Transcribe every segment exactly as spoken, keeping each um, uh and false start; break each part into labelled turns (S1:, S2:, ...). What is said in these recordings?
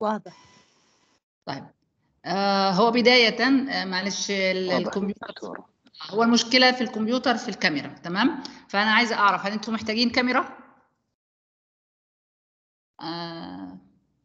S1: واضح.
S2: طيب آه هو بداية آه معلش الكمبيوتر، هو المشكلة في الكمبيوتر في الكاميرا، تمام؟ فأنا عايزة أعرف هل أنتم محتاجين كاميرا؟ آه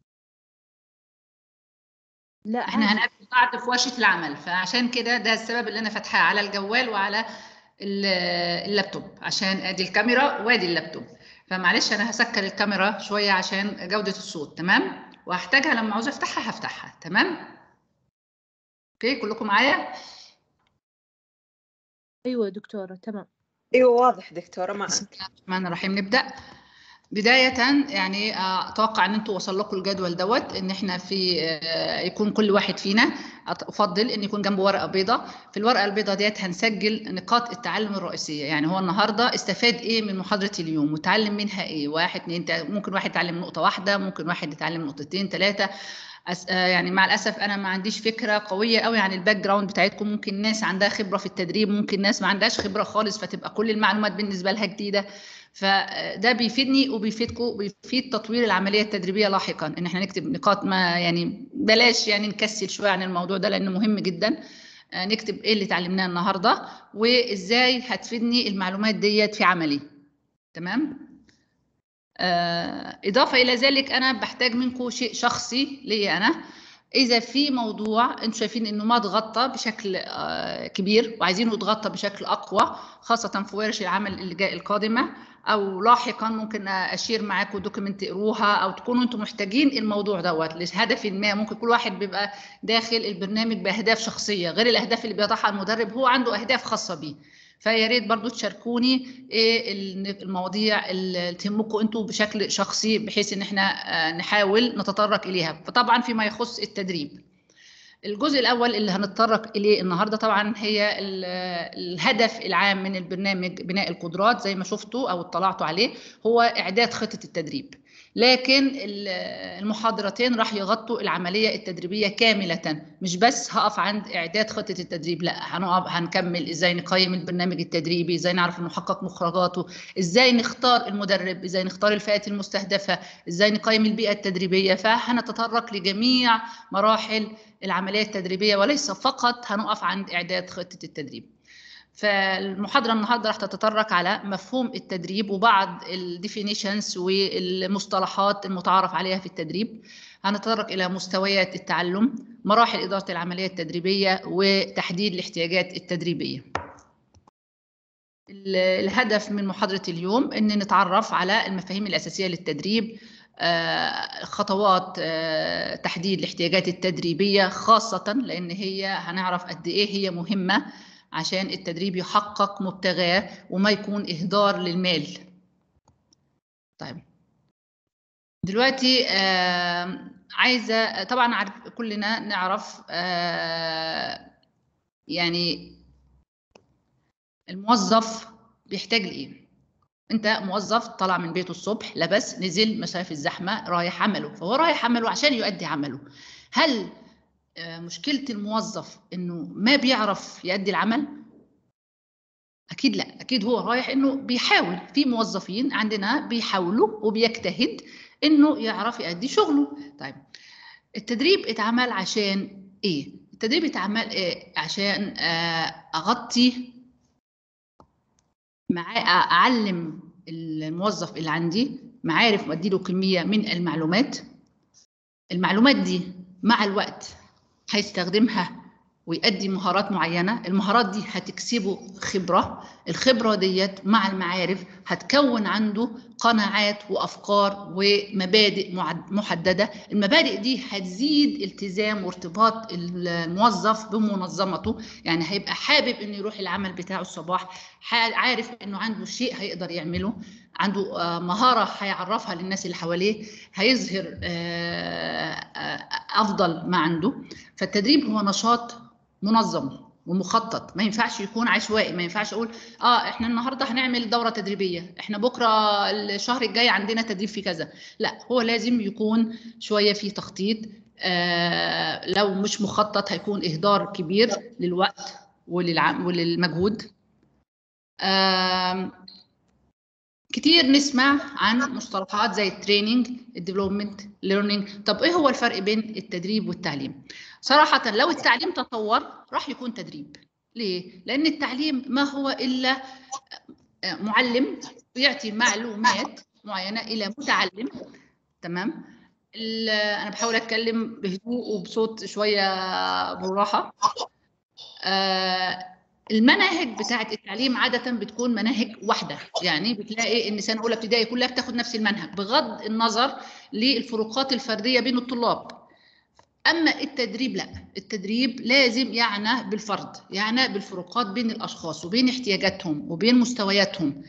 S1: لا
S2: احنا
S1: عادي.
S2: هنقابل بعض في ورشة العمل، فعشان كده ده السبب اللي أنا فاتحاه على الجوال وعلى اللابتوب، عشان ادي الكاميرا وادي اللابتوب. فمعلش انا هسكر الكاميرا شويه عشان جوده الصوت، تمام؟ وهحتاجها لما عاوز افتحها هفتحها، تمام؟ اوكي كلكم معايا؟
S1: ايوه دكتوره تمام.
S3: ايوه واضح دكتوره معك.
S2: بسم الله الرحمن الرحيم. نبدا. بداية يعني أتوقع أن أنتوا وصل لكم الجدول دوت، إن إحنا في يكون كل واحد فينا أفضل إن يكون جنبه ورقة بيضاء. في الورقة البيضاء ديت هنسجل نقاط التعلم الرئيسية، يعني هو النهاردة استفاد إيه من محاضرة اليوم وتعلم منها إيه، واحد اتنين ممكن واحد يتعلم نقطة واحدة، ممكن واحد يتعلم نقطتين ثلاثة. يعني مع الأسف أنا ما عنديش فكرة قوية قوي عن الباك جراوند بتاعتكم، ممكن ناس عندها خبرة في التدريب، ممكن ناس ما عندهاش خبرة خالص فتبقى كل المعلومات بالنسبة لها جديدة. فده بيفيدني وبيفيدكم وبيفيد تطوير العمليه التدريبيه لاحقا، ان احنا نكتب نقاط، ما يعني بلاش يعني نكسل شويه عن الموضوع ده لانه مهم جدا. نكتب ايه اللي اتعلمناه النهارده وازاي هتفيدني المعلومات ديت في عملي، تمام؟ اضافه الى ذلك انا بحتاج منكم شيء شخصي لي انا. اذا في موضوع انتم شايفين انه ما اتغطى بشكل كبير وعايزينه يتغطى بشكل اقوى، خاصه في ورش العمل اللي جاي القادمه او لاحقا، ممكن اشير معاكم دوكيمنت تقروها او تكونوا انتم محتاجين الموضوع دوت لهدف ما. ممكن كل واحد بيبقى داخل البرنامج باهداف شخصيه غير الاهداف اللي بيضعها المدرب، هو عنده اهداف خاصه بيه. فيا ريت برضو تشاركوني ايه المواضيع اللي تهمكم انتم بشكل شخصي، بحيث ان احنا نحاول نتطرق اليها. فطبعا فيما يخص التدريب، الجزء الاول اللي هنتطرق اليه النهارده طبعا هي الهدف العام من البرنامج بناء القدرات، زي ما شفتوا او اطلعتوا عليه، هو اعداد خطه التدريب. لكن المحاضرتين راح يغطوا العمليه التدريبيه كامله، مش بس هقف عند اعداد خطه التدريب، لا هنقف هنكمل ازاي نقيم البرنامج التدريبي، ازاي نعرف نحقق مخرجاته، ازاي نختار المدرب، ازاي نختار الفئات المستهدفه، ازاي نقيم البيئه التدريبيه. فهنتطرق لجميع مراحل العمليه التدريبيه وليس فقط هنقف عند اعداد خطه التدريب. فالمحاضره النهارده راح تتطرق على مفهوم التدريب وبعض الديفينيشنز والمصطلحات المتعارف عليها في التدريب. هنتطرق الى مستويات التعلم، مراحل اداره العمليه التدريبيه، وتحديد الاحتياجات التدريبيه. الهدف من محاضره اليوم ان نتعرف على المفاهيم الاساسيه للتدريب، خطوات تحديد الاحتياجات التدريبيه، خاصه لان هي هنعرف قد ايه هي مهمه عشان التدريب يحقق مبتغاه وما يكون إهدار للمال. طيب دلوقتي آه عايزة طبعا عارف كلنا نعرف آه يعني الموظف بيحتاج لإيه. أنت موظف طلع من بيته الصبح، لبس، نزل مسافة الزحمة، رايح عمله، فهو رايح عمله عشان يؤدي عمله. هل آه مشكلة الموظف إنه ما بيعرف يؤدي العمل؟ أكيد لا، أكيد هو رايح إنه بيحاول. في موظفين عندنا بيحاولوا وبيجتهد إنه يعرف يؤدي شغله. طيب التدريب اتعمل عشان إيه؟ التدريب اتعمل إيه؟ عشان أغطي مع أعلم الموظف اللي عندي معارف وأدي له كمية من المعلومات. المعلومات دي مع الوقت هيستخدمها ويؤدي مهارات معينة، المهارات دي هتكسبه خبرة، الخبرة ديت مع المعارف هتكون عنده قناعات وأفكار ومبادئ محددة. المبادئ دي هتزيد التزام وارتباط الموظف بمنظمته، يعني هيبقى حابب إنه يروح العمل بتاعه الصباح، عارف إنه عنده شيء هيقدر يعمله، عنده مهارة هيعرفها للناس اللي حواليه، هيظهر أفضل ما عنده. فالتدريب هو نشاط منظم ومخطط، ما ينفعش يكون عشوائي. ما ينفعش اقول اه احنا النهارده هنعمل دوره تدريبيه، احنا بكره الشهر الجاي عندنا تدريب في كذا. لا، هو لازم يكون شويه في تخطيط. آه لو مش مخطط هيكون اهدار كبير للوقت وللعم وللمجهود. آه كتير نسمع عن مصطلحات زي التريننج، الديفلوبمنت، ليرنينج. طب ايه هو الفرق بين التدريب والتعليم؟ صراحة لو التعليم تطور راح يكون تدريب. ليه؟ لأن التعليم ما هو إلا معلم يعطي معلومات معينة إلى متعلم. تمام؟ أنا بحاول أتكلم بهدوء وبصوت شوية بالراحة. آه المناهج بتاعة التعليم عادة بتكون مناهج واحدة، يعني بتلاقي إن سنة أولى ابتدائي كلها بتاخد نفس المنهج بغض النظر للفروقات الفردية بين الطلاب. أما التدريب لا، التدريب لازم يعنى بالفرد، يعنى بالفروقات بين الأشخاص وبين احتياجاتهم وبين مستوياتهم.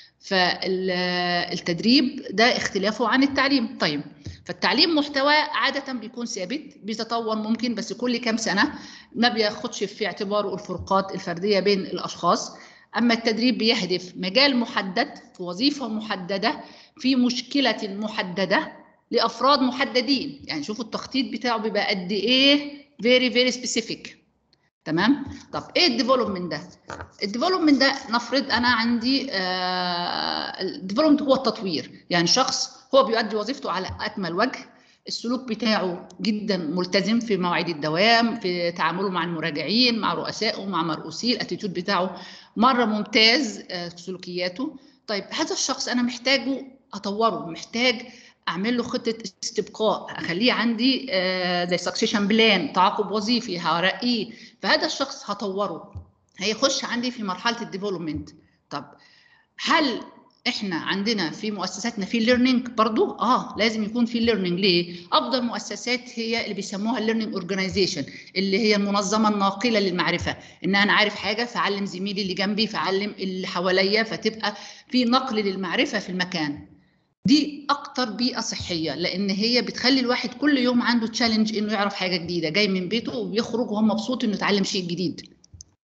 S2: فالتدريب ده اختلافه عن التعليم. طيب، فالتعليم محتوى عادة بيكون ثابت، بيتطور ممكن بس كل كام سنة، ما بياخدش في اعتباره الفروقات الفردية بين الأشخاص. أما التدريب بيهدف مجال محدد في وظيفة محددة في مشكلة محددة لأفراد محددين. يعني شوفوا التخطيط بتاعه بيبقى قد إيه very very specific. تمام؟ طب ايه الديفلوبمنت ده؟ الديفلوبمنت ده نفرض انا عندي الديفلوبمنت هو التطوير، يعني شخص هو بيؤدي وظيفته على اكمل وجه، السلوك بتاعه جدا ملتزم في مواعيد الدوام، في تعامله مع المراجعين، مع رؤسائه، مع مرؤوسيه، الاتيتيود بتاعه مره ممتاز في سلوكياته. طيب هذا الشخص انا محتاجه اطوره، محتاج اعمل له خطه استبقاء، اخليه عندي زي سكسيشن بلان، تعاقب وظيفي، هرقيه. فهذا الشخص هطوره، هيخش عندي في مرحله الديفلوبمنت. طب هل احنا عندنا في مؤسساتنا في ليرنينج برضو؟ اه لازم يكون في ليرنينج. ليه؟ افضل مؤسسات هي اللي بيسموها الليرنينج اورجانيزيشن، اللي هي المنظمه الناقله للمعرفه، ان انا عارف حاجه فاعلم زميلي اللي جنبي، فاعلم اللي حواليا، فتبقى في نقل للمعرفه في المكان. دي اكتر بيئه صحيه، لان هي بتخلي الواحد كل يوم عنده تشالنج انه يعرف حاجه جديده، جاي من بيته وبيخرج وهو مبسوط انه يتعلم شيء جديد.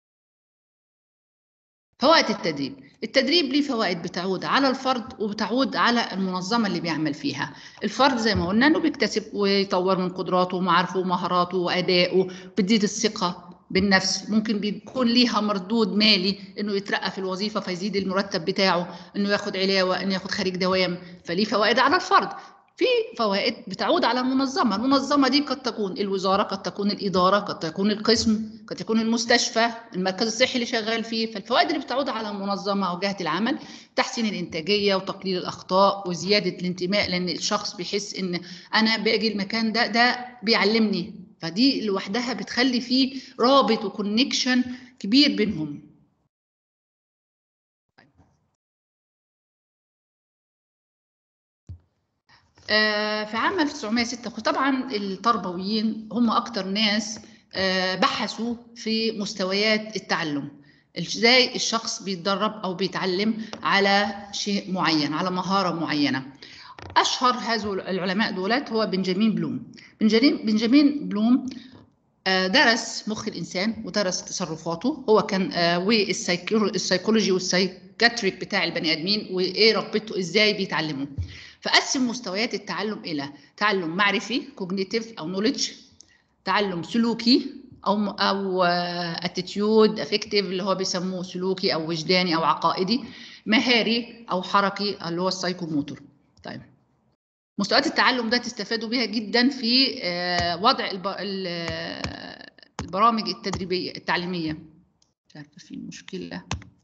S2: فوائد التدريب، التدريب ليه فوائد بتعود على الفرد وبتعود على المنظمه اللي بيعمل فيها. الفرد زي ما قلنا انه بيكتسب ويطور من قدراته ومعارفه ومهاراته وادائه، بتزيد الثقه بالنفس، ممكن بيكون ليها مردود مالي انه يترقى في الوظيفه فيزيد المرتب بتاعه، انه ياخد علاوه، انه ياخد خارج دوام، فليه فوائد على الفرد. في فوائد بتعود على المنظمه، المنظمه دي قد تكون الوزاره، قد تكون الاداره، قد تكون القسم، قد تكون المستشفى، المركز الصحي اللي شغال فيه. فالفوائد اللي بتعود على المنظمه او جهه العمل تحسين الانتاجيه وتقليل الاخطاء وزياده الانتماء، لان الشخص بيحس ان انا باجي المكان ده ده بيعلمني، فدي لوحدها بتخلي فيه رابط وكونكشن كبير بينهم. في عام ألف وتسعمائة وستة طبعا التربويين هم اكتر ناس بحثوا في مستويات التعلم، ازاي الشخص بيتدرب او بيتعلم على شيء معين، على مهارة معينة. اشهر هذو العلماء دولت هو بنجامين بلوم. بنجامين بنجامين بلوم درس مخ الانسان ودرس تصرفاته، هو كان والسيكولوجي والسايكاتريك بتاع البني ادمين وايه رغبته ازاي بيتعلموا. فقسم مستويات التعلم الى تعلم معرفي كوجنيتيف او نوليدج، تعلم سلوكي او او اتيتيود افكتيف اللي هو بيسموه سلوكي او وجداني او عقائدي، مهاري او حركي اللي هو السايكوموتور. طيب مستويات التعلم ده تستفادوا بيها جدا في وضع البرامج التدريبيه التعليميه. مش عارفه في مشكله.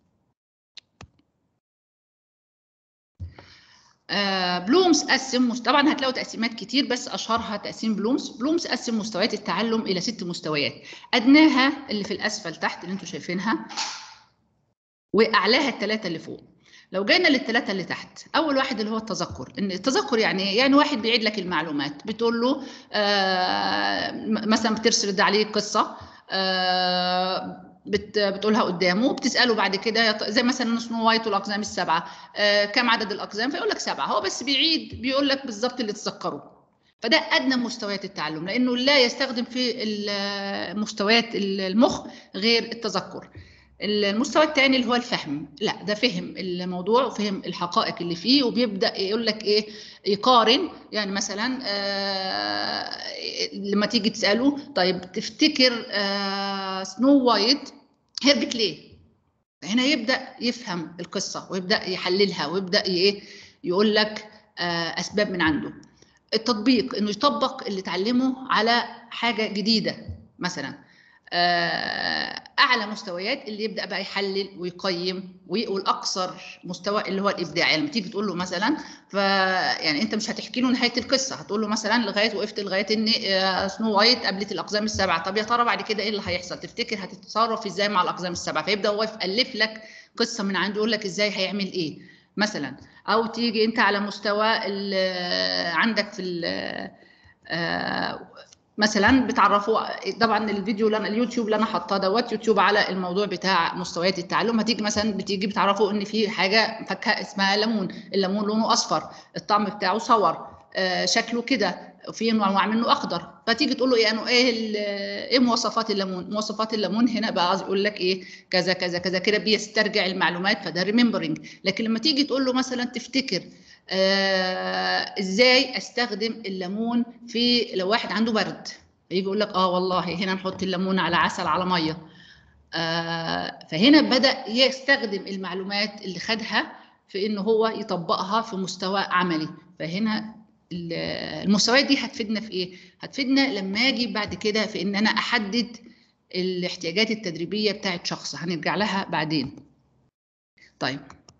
S2: بلومز قسم، طبعا هتلاقوا تقسيمات كتير بس اشهرها تقسيم بلومز. بلومز قسم مستويات التعلم الى ست مستويات، ادناها اللي في الاسفل تحت اللي انتم شايفينها، واعلاها الثلاثه اللي فوق. لو جينا للثلاثه اللي تحت، اول واحد اللي هو التذكر. ان التذكر يعني يعني واحد بيعيد لك المعلومات، بتقول له آه مثلا بترسل عليه قصه آه بت بتقولها قدامه، بتساله بعد كده زي مثلا سنو وايت والاقزام السبعه، آه كم عدد الاقزام؟ فيقول لك سبعه، هو بس بيعيد بيقول لك بالظبط اللي تذكره. فده ادنى مستويات التعلم، لانه لا يستخدم في مستويات المخ غير التذكر. المستوى الثاني اللي هو الفهم، لا ده فهم الموضوع وفهم الحقائق اللي فيه، وبيبدا يقول لك ايه، يقارن. يعني مثلا آه لما تيجي تساله طيب تفتكر آه سنو وايت هربت ليه؟ فهنا يبدا يفهم القصه ويبدا يحللها ويبدا ايه يقول لك آه اسباب من عنده. التطبيق انه يطبق اللي اتعلمه على حاجه جديده مثلا. اعلى مستويات اللي يبدا بقى يحلل ويقيم ويقول اكثر مستوى اللي هو الابداع. يعني لما تيجي تقول له مثلا ف يعني انت مش هتحكي له نهايه القصه، هتقول له مثلا لغايه وقفت لغايه ان سنو وايت قابلت الاقزام السبعه، طب يا ترى بعد كده ايه اللي هيحصل؟ تفتكر هتتصرف ازاي مع الاقزام السبعه؟ فيبدا هو يالف لك قصه من عنده يقول لك ازاي هيعمل ايه مثلا. او تيجي انت على مستوى عندك في مثلا بتعرفوا طبعا الفيديو اللي انا اليوتيوب اللي انا حاطاه دوت يوتيوب على الموضوع بتاع مستويات التعلم. هتيجي مثلا بتيجي بتعرفوا ان في حاجه فاكهه اسمها ليمون، الليمون لونه اصفر، الطعم بتاعه صور، آه شكله كده، في انواع منه اخضر. فتيجي تقول له ايه انه ايه ايه مواصفات الليمون؟ مواصفات الليمون هنا بقى يقول لك ايه كذا كذا كذا كده، بيسترجع المعلومات، فده ريمبرنج. لكن لما تيجي تقول له مثلا تفتكر آه ازاي استخدم الليمون في لو واحد عنده برد، يجي يقول لك اه والله هنا نحط الليمون على عسل على ميه. آه فهنا بدا يستخدم المعلومات اللي خدها في انه هو يطبقها في مستوى عملي. فهنا المستويات دي هتفيدنا في ايه؟ هتفيدنا لما اجي بعد كده في ان انا احدد الاحتياجات التدريبيه بتاعت شخص، هنرجع لها بعدين. طيب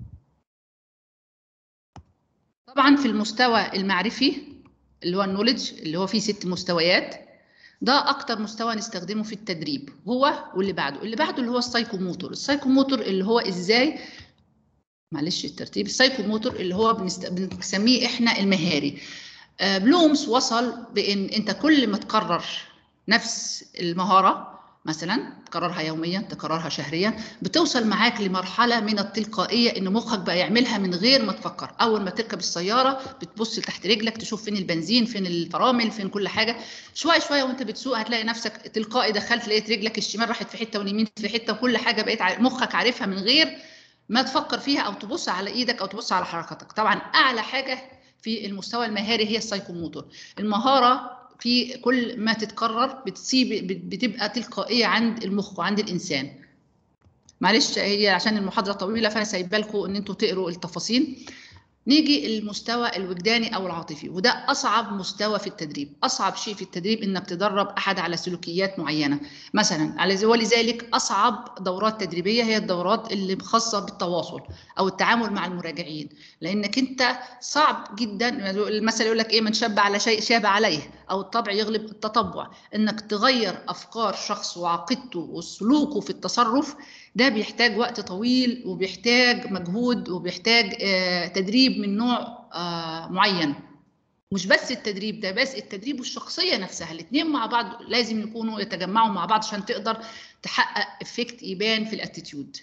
S2: طبعا في المستوى المعرفي اللي هو النوليدج اللي هو فيه ست مستويات، ده اكتر مستوى نستخدمه في التدريب هو واللي بعده. اللي بعده اللي هو السايكوموتور. السايكوموتور اللي هو ازاي معلش الترتيب السايكوموتور اللي هو بنست... بنسميه احنا المهاري. آه بلومز وصل بان انت كل ما تكرر نفس المهاره مثلا تكررها يوميا تكررها شهريا بتوصل معاك لمرحله من التلقائيه ان مخك بقى يعملها من غير ما تفكر. اول ما تركب السياره بتبص تحت رجلك تشوف فين البنزين فين الفرامل فين كل حاجه. شويه شويه وانت بتسوق هتلاقي نفسك تلقائي دخلت لقيت رجلك الشمال راحت في حته واليمين في حته وكل حاجه بقيت مخك عارفها من غير ما تفكر فيها او تبص على ايدك او تبص على حركاتك. طبعا اعلى حاجه في المستوى المهاري هي السايكوموتور. المهاره في كل ما تتكرر بتسيب بتبقى تلقائيه عند المخ وعند الانسان. معلش هي عشان المحاضره طويله فانا سايبه لكم ان انتوا تقروا التفاصيل. نيجي للمستوى الوجداني او العاطفي، وده اصعب مستوى في التدريب. اصعب شيء في التدريب انك تدرب احد على سلوكيات معينه مثلا. ولذلك اصعب دورات تدريبيه هي الدورات اللي خاصه بالتواصل او التعامل مع المراجعين، لانك انت صعب جدا. المثل يقول لك ايه من شاب على شيء شاب عليه، او الطبع يغلب التطبع. انك تغير افكار شخص وعقيدته وسلوكه في التصرف ده بيحتاج وقت طويل وبيحتاج مجهود وبيحتاج آه تدريب من نوع آه معين. مش بس التدريب ده، بس التدريب والشخصيه نفسها الاثنين مع بعض لازم يكونوا يتجمعوا مع بعض عشان تقدر تحقق افكت يبان في الاتيتيود.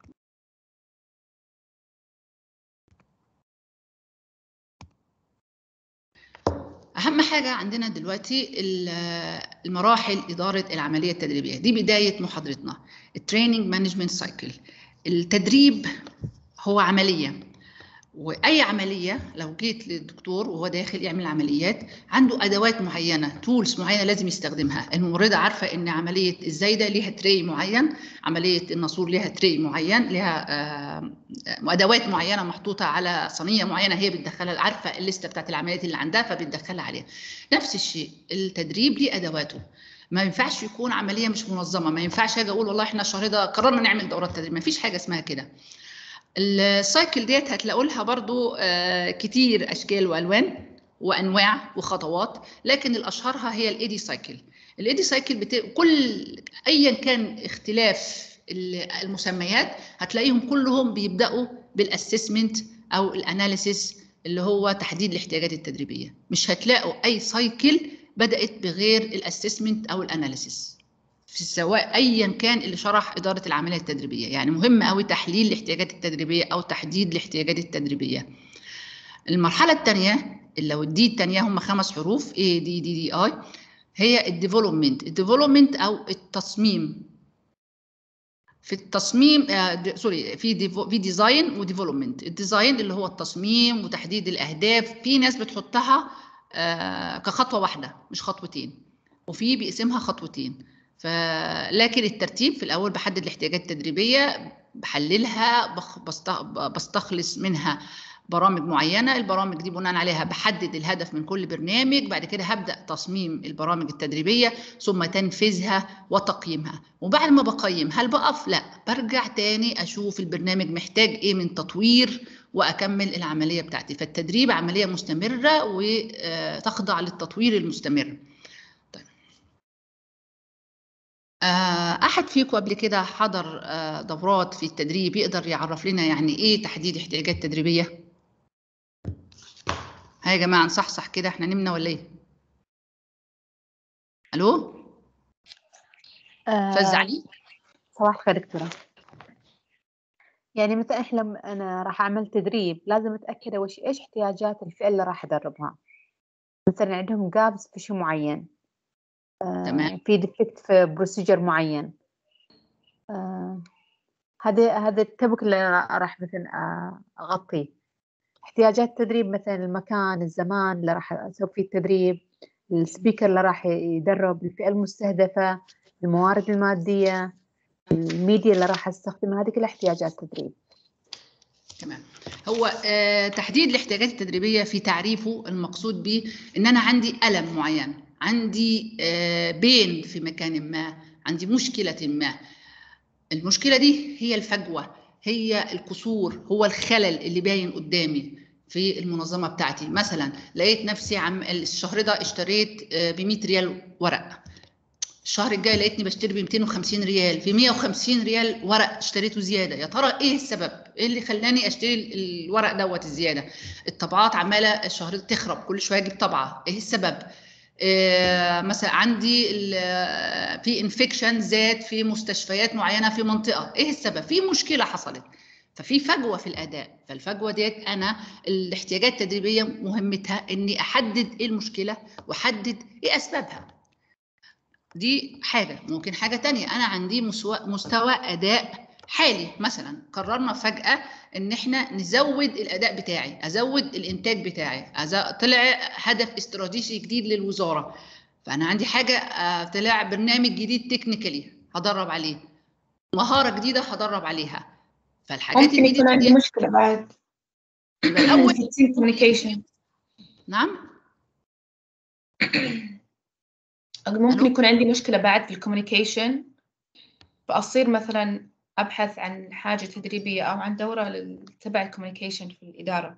S2: اهم حاجه عندنا دلوقتي المراحل اداره العمليه التدريبيه. دي بدايه محاضرتنا التريننج مانجمنت سايكل. التدريب هو عمليه، واي عمليه لو جيت للدكتور وهو داخل يعمل عمليات عنده ادوات معينه تولز معينه لازم يستخدمها. الممرضه عارفه ان عمليه الزايده ليها تري معين، عمليه الناسور ليها تري معين، ليها ادوات معينه محطوطه على صينيه معينه هي بتدخلها، عارفه الليسته بتاعت العمليات اللي عندها فبتدخلها عليها. نفس الشيء التدريب ليه ادواته. ما ينفعش يكون عمليه مش منظمه. ما ينفعش اجي اقول والله احنا الشهر ده قررنا نعمل دورات تدريب. ما فيش حاجه اسمها كده. السايكل ديت هتلاقوا لها برضو آه كتير اشكال والوان وانواع وخطوات، لكن الاشهرها هي الايدي سايكل. الايدي سايكل بت... كل ايا كان اختلاف المسميات هتلاقيهم كلهم بيبداوا بالاسسمنت او الاناليسيس اللي هو تحديد الاحتياجات التدريبيه. مش هتلاقوا اي سايكل بدات بغير الاسسمنت او الاناليسيس في سواء ايا كان اللي شرح اداره العمليه التدريبيه. يعني مهم قوي تحليل الاحتياجات التدريبيه او تحديد الاحتياجات التدريبيه. المرحله الثانيه اللي هو الدي الثانيه هم خمس حروف اي دي دي دي اي، هي الديفلوبمنت. الديفلوبمنت او التصميم. في التصميم آه سوري في ديفو في ديزاين وديفلوبمنت. الديزاين اللي هو التصميم وتحديد الاهداف، في ناس بتحطها آه كخطوه واحده مش خطوتين، وفي بيقسمها خطوتين. فلكن الترتيب في الاول بحدد الاحتياجات التدريبيه بحللها، بستخلص منها برامج معينة. البرامج دي بناء عليها بحدد الهدف من كل برنامج. بعد كده هبدأ تصميم البرامج التدريبية ثم تنفيذها وتقييمها. وبعد ما بقيم هل بقف؟ لا، برجع تاني أشوف البرنامج محتاج إيه من تطوير وأكمل العملية بتاعتي. فالتدريب عملية مستمرة وتخضع للتطوير المستمر. طيب. أحد فيكم قبل كده حضر دورات في التدريب يقدر يعرف لنا يعني إيه تحديد احتياجات تدريبية؟ ها يا جماعة نصحصح كده، احنا نمنا ولا ايه؟ الو؟ استاذ علي؟
S1: صباح الخير دكتورة. يعني مثلا احنا لما انا راح اعمل تدريب لازم اتاكد وش ايش احتياجات الفئة اللي راح ادربها. مثلا عندهم جابس في شيء معين،
S2: تمام،
S1: في ديفكت في بروسيجر معين. آه هذا هذا التبك اللي انا راح مثلا اغطيه. احتياجات التدريب مثلا المكان، الزمان اللي راح اسوي فيه التدريب، السبيكر اللي راح يدرب، الفئة المستهدفة، الموارد المادية، الميديا اللي راح استخدمها، هذه كلها احتياجات تدريب.
S2: تمام. هو آه تحديد الاحتياجات التدريبيه في تعريفه المقصود به ان انا عندي الم معين، عندي آه بين في مكان ما، عندي مشكله ما. المشكله دي هي الفجوه، هي القصور، هو الخلل اللي باين قدامي في المنظمه بتاعتي. مثلا لقيت نفسي عم الشهر ده اشتريت ب مية ريال ورق، الشهر الجاي لقيتني بشتري ب ميتين وخمسين ريال، في مية وخمسين ريال ورق اشتريته زياده. يا ترى ايه السبب؟ ايه اللي خلاني اشتري الورق دوت الزياده؟ الطبعات عماله الشهر ده تخرب، كل شويه اجيب طبعه، ايه السبب؟ إيه مثلا عندي في انفكشن زاد في مستشفيات معينه في منطقه، ايه السبب؟ في مشكله حصلت، ففي فجوه في الاداء. فالفجوه ديت انا الاحتياجات التدريبيه مهمتها اني احدد ايه المشكله واحدد ايه اسبابها. دي حاجة. ممكن حاجة تانية، أنا عندي مستوى أداء حالي، مثلا قررنا فجأة إن إحنا نزود الأداء بتاعي، أزود الإنتاج بتاعي، طلع هدف استراتيجي جديد للوزارة، فأنا عندي حاجة، طلع برنامج جديد تكنيكالي هدرب عليه، مهارة جديدة هدرب عليها. فالحاجات
S4: ممكن يكون عندي مشكلة بعد
S2: يبقى الأول
S4: في التيم كوميونيكيشن.
S2: نعم؟
S4: ممكن يكون عندي مشكلة بعد في الكوميونيكيشن، فأصير مثلا أبحث عن حاجة تدريبية أو عن دورة تبع الكوميونيكيشن في الإدارة.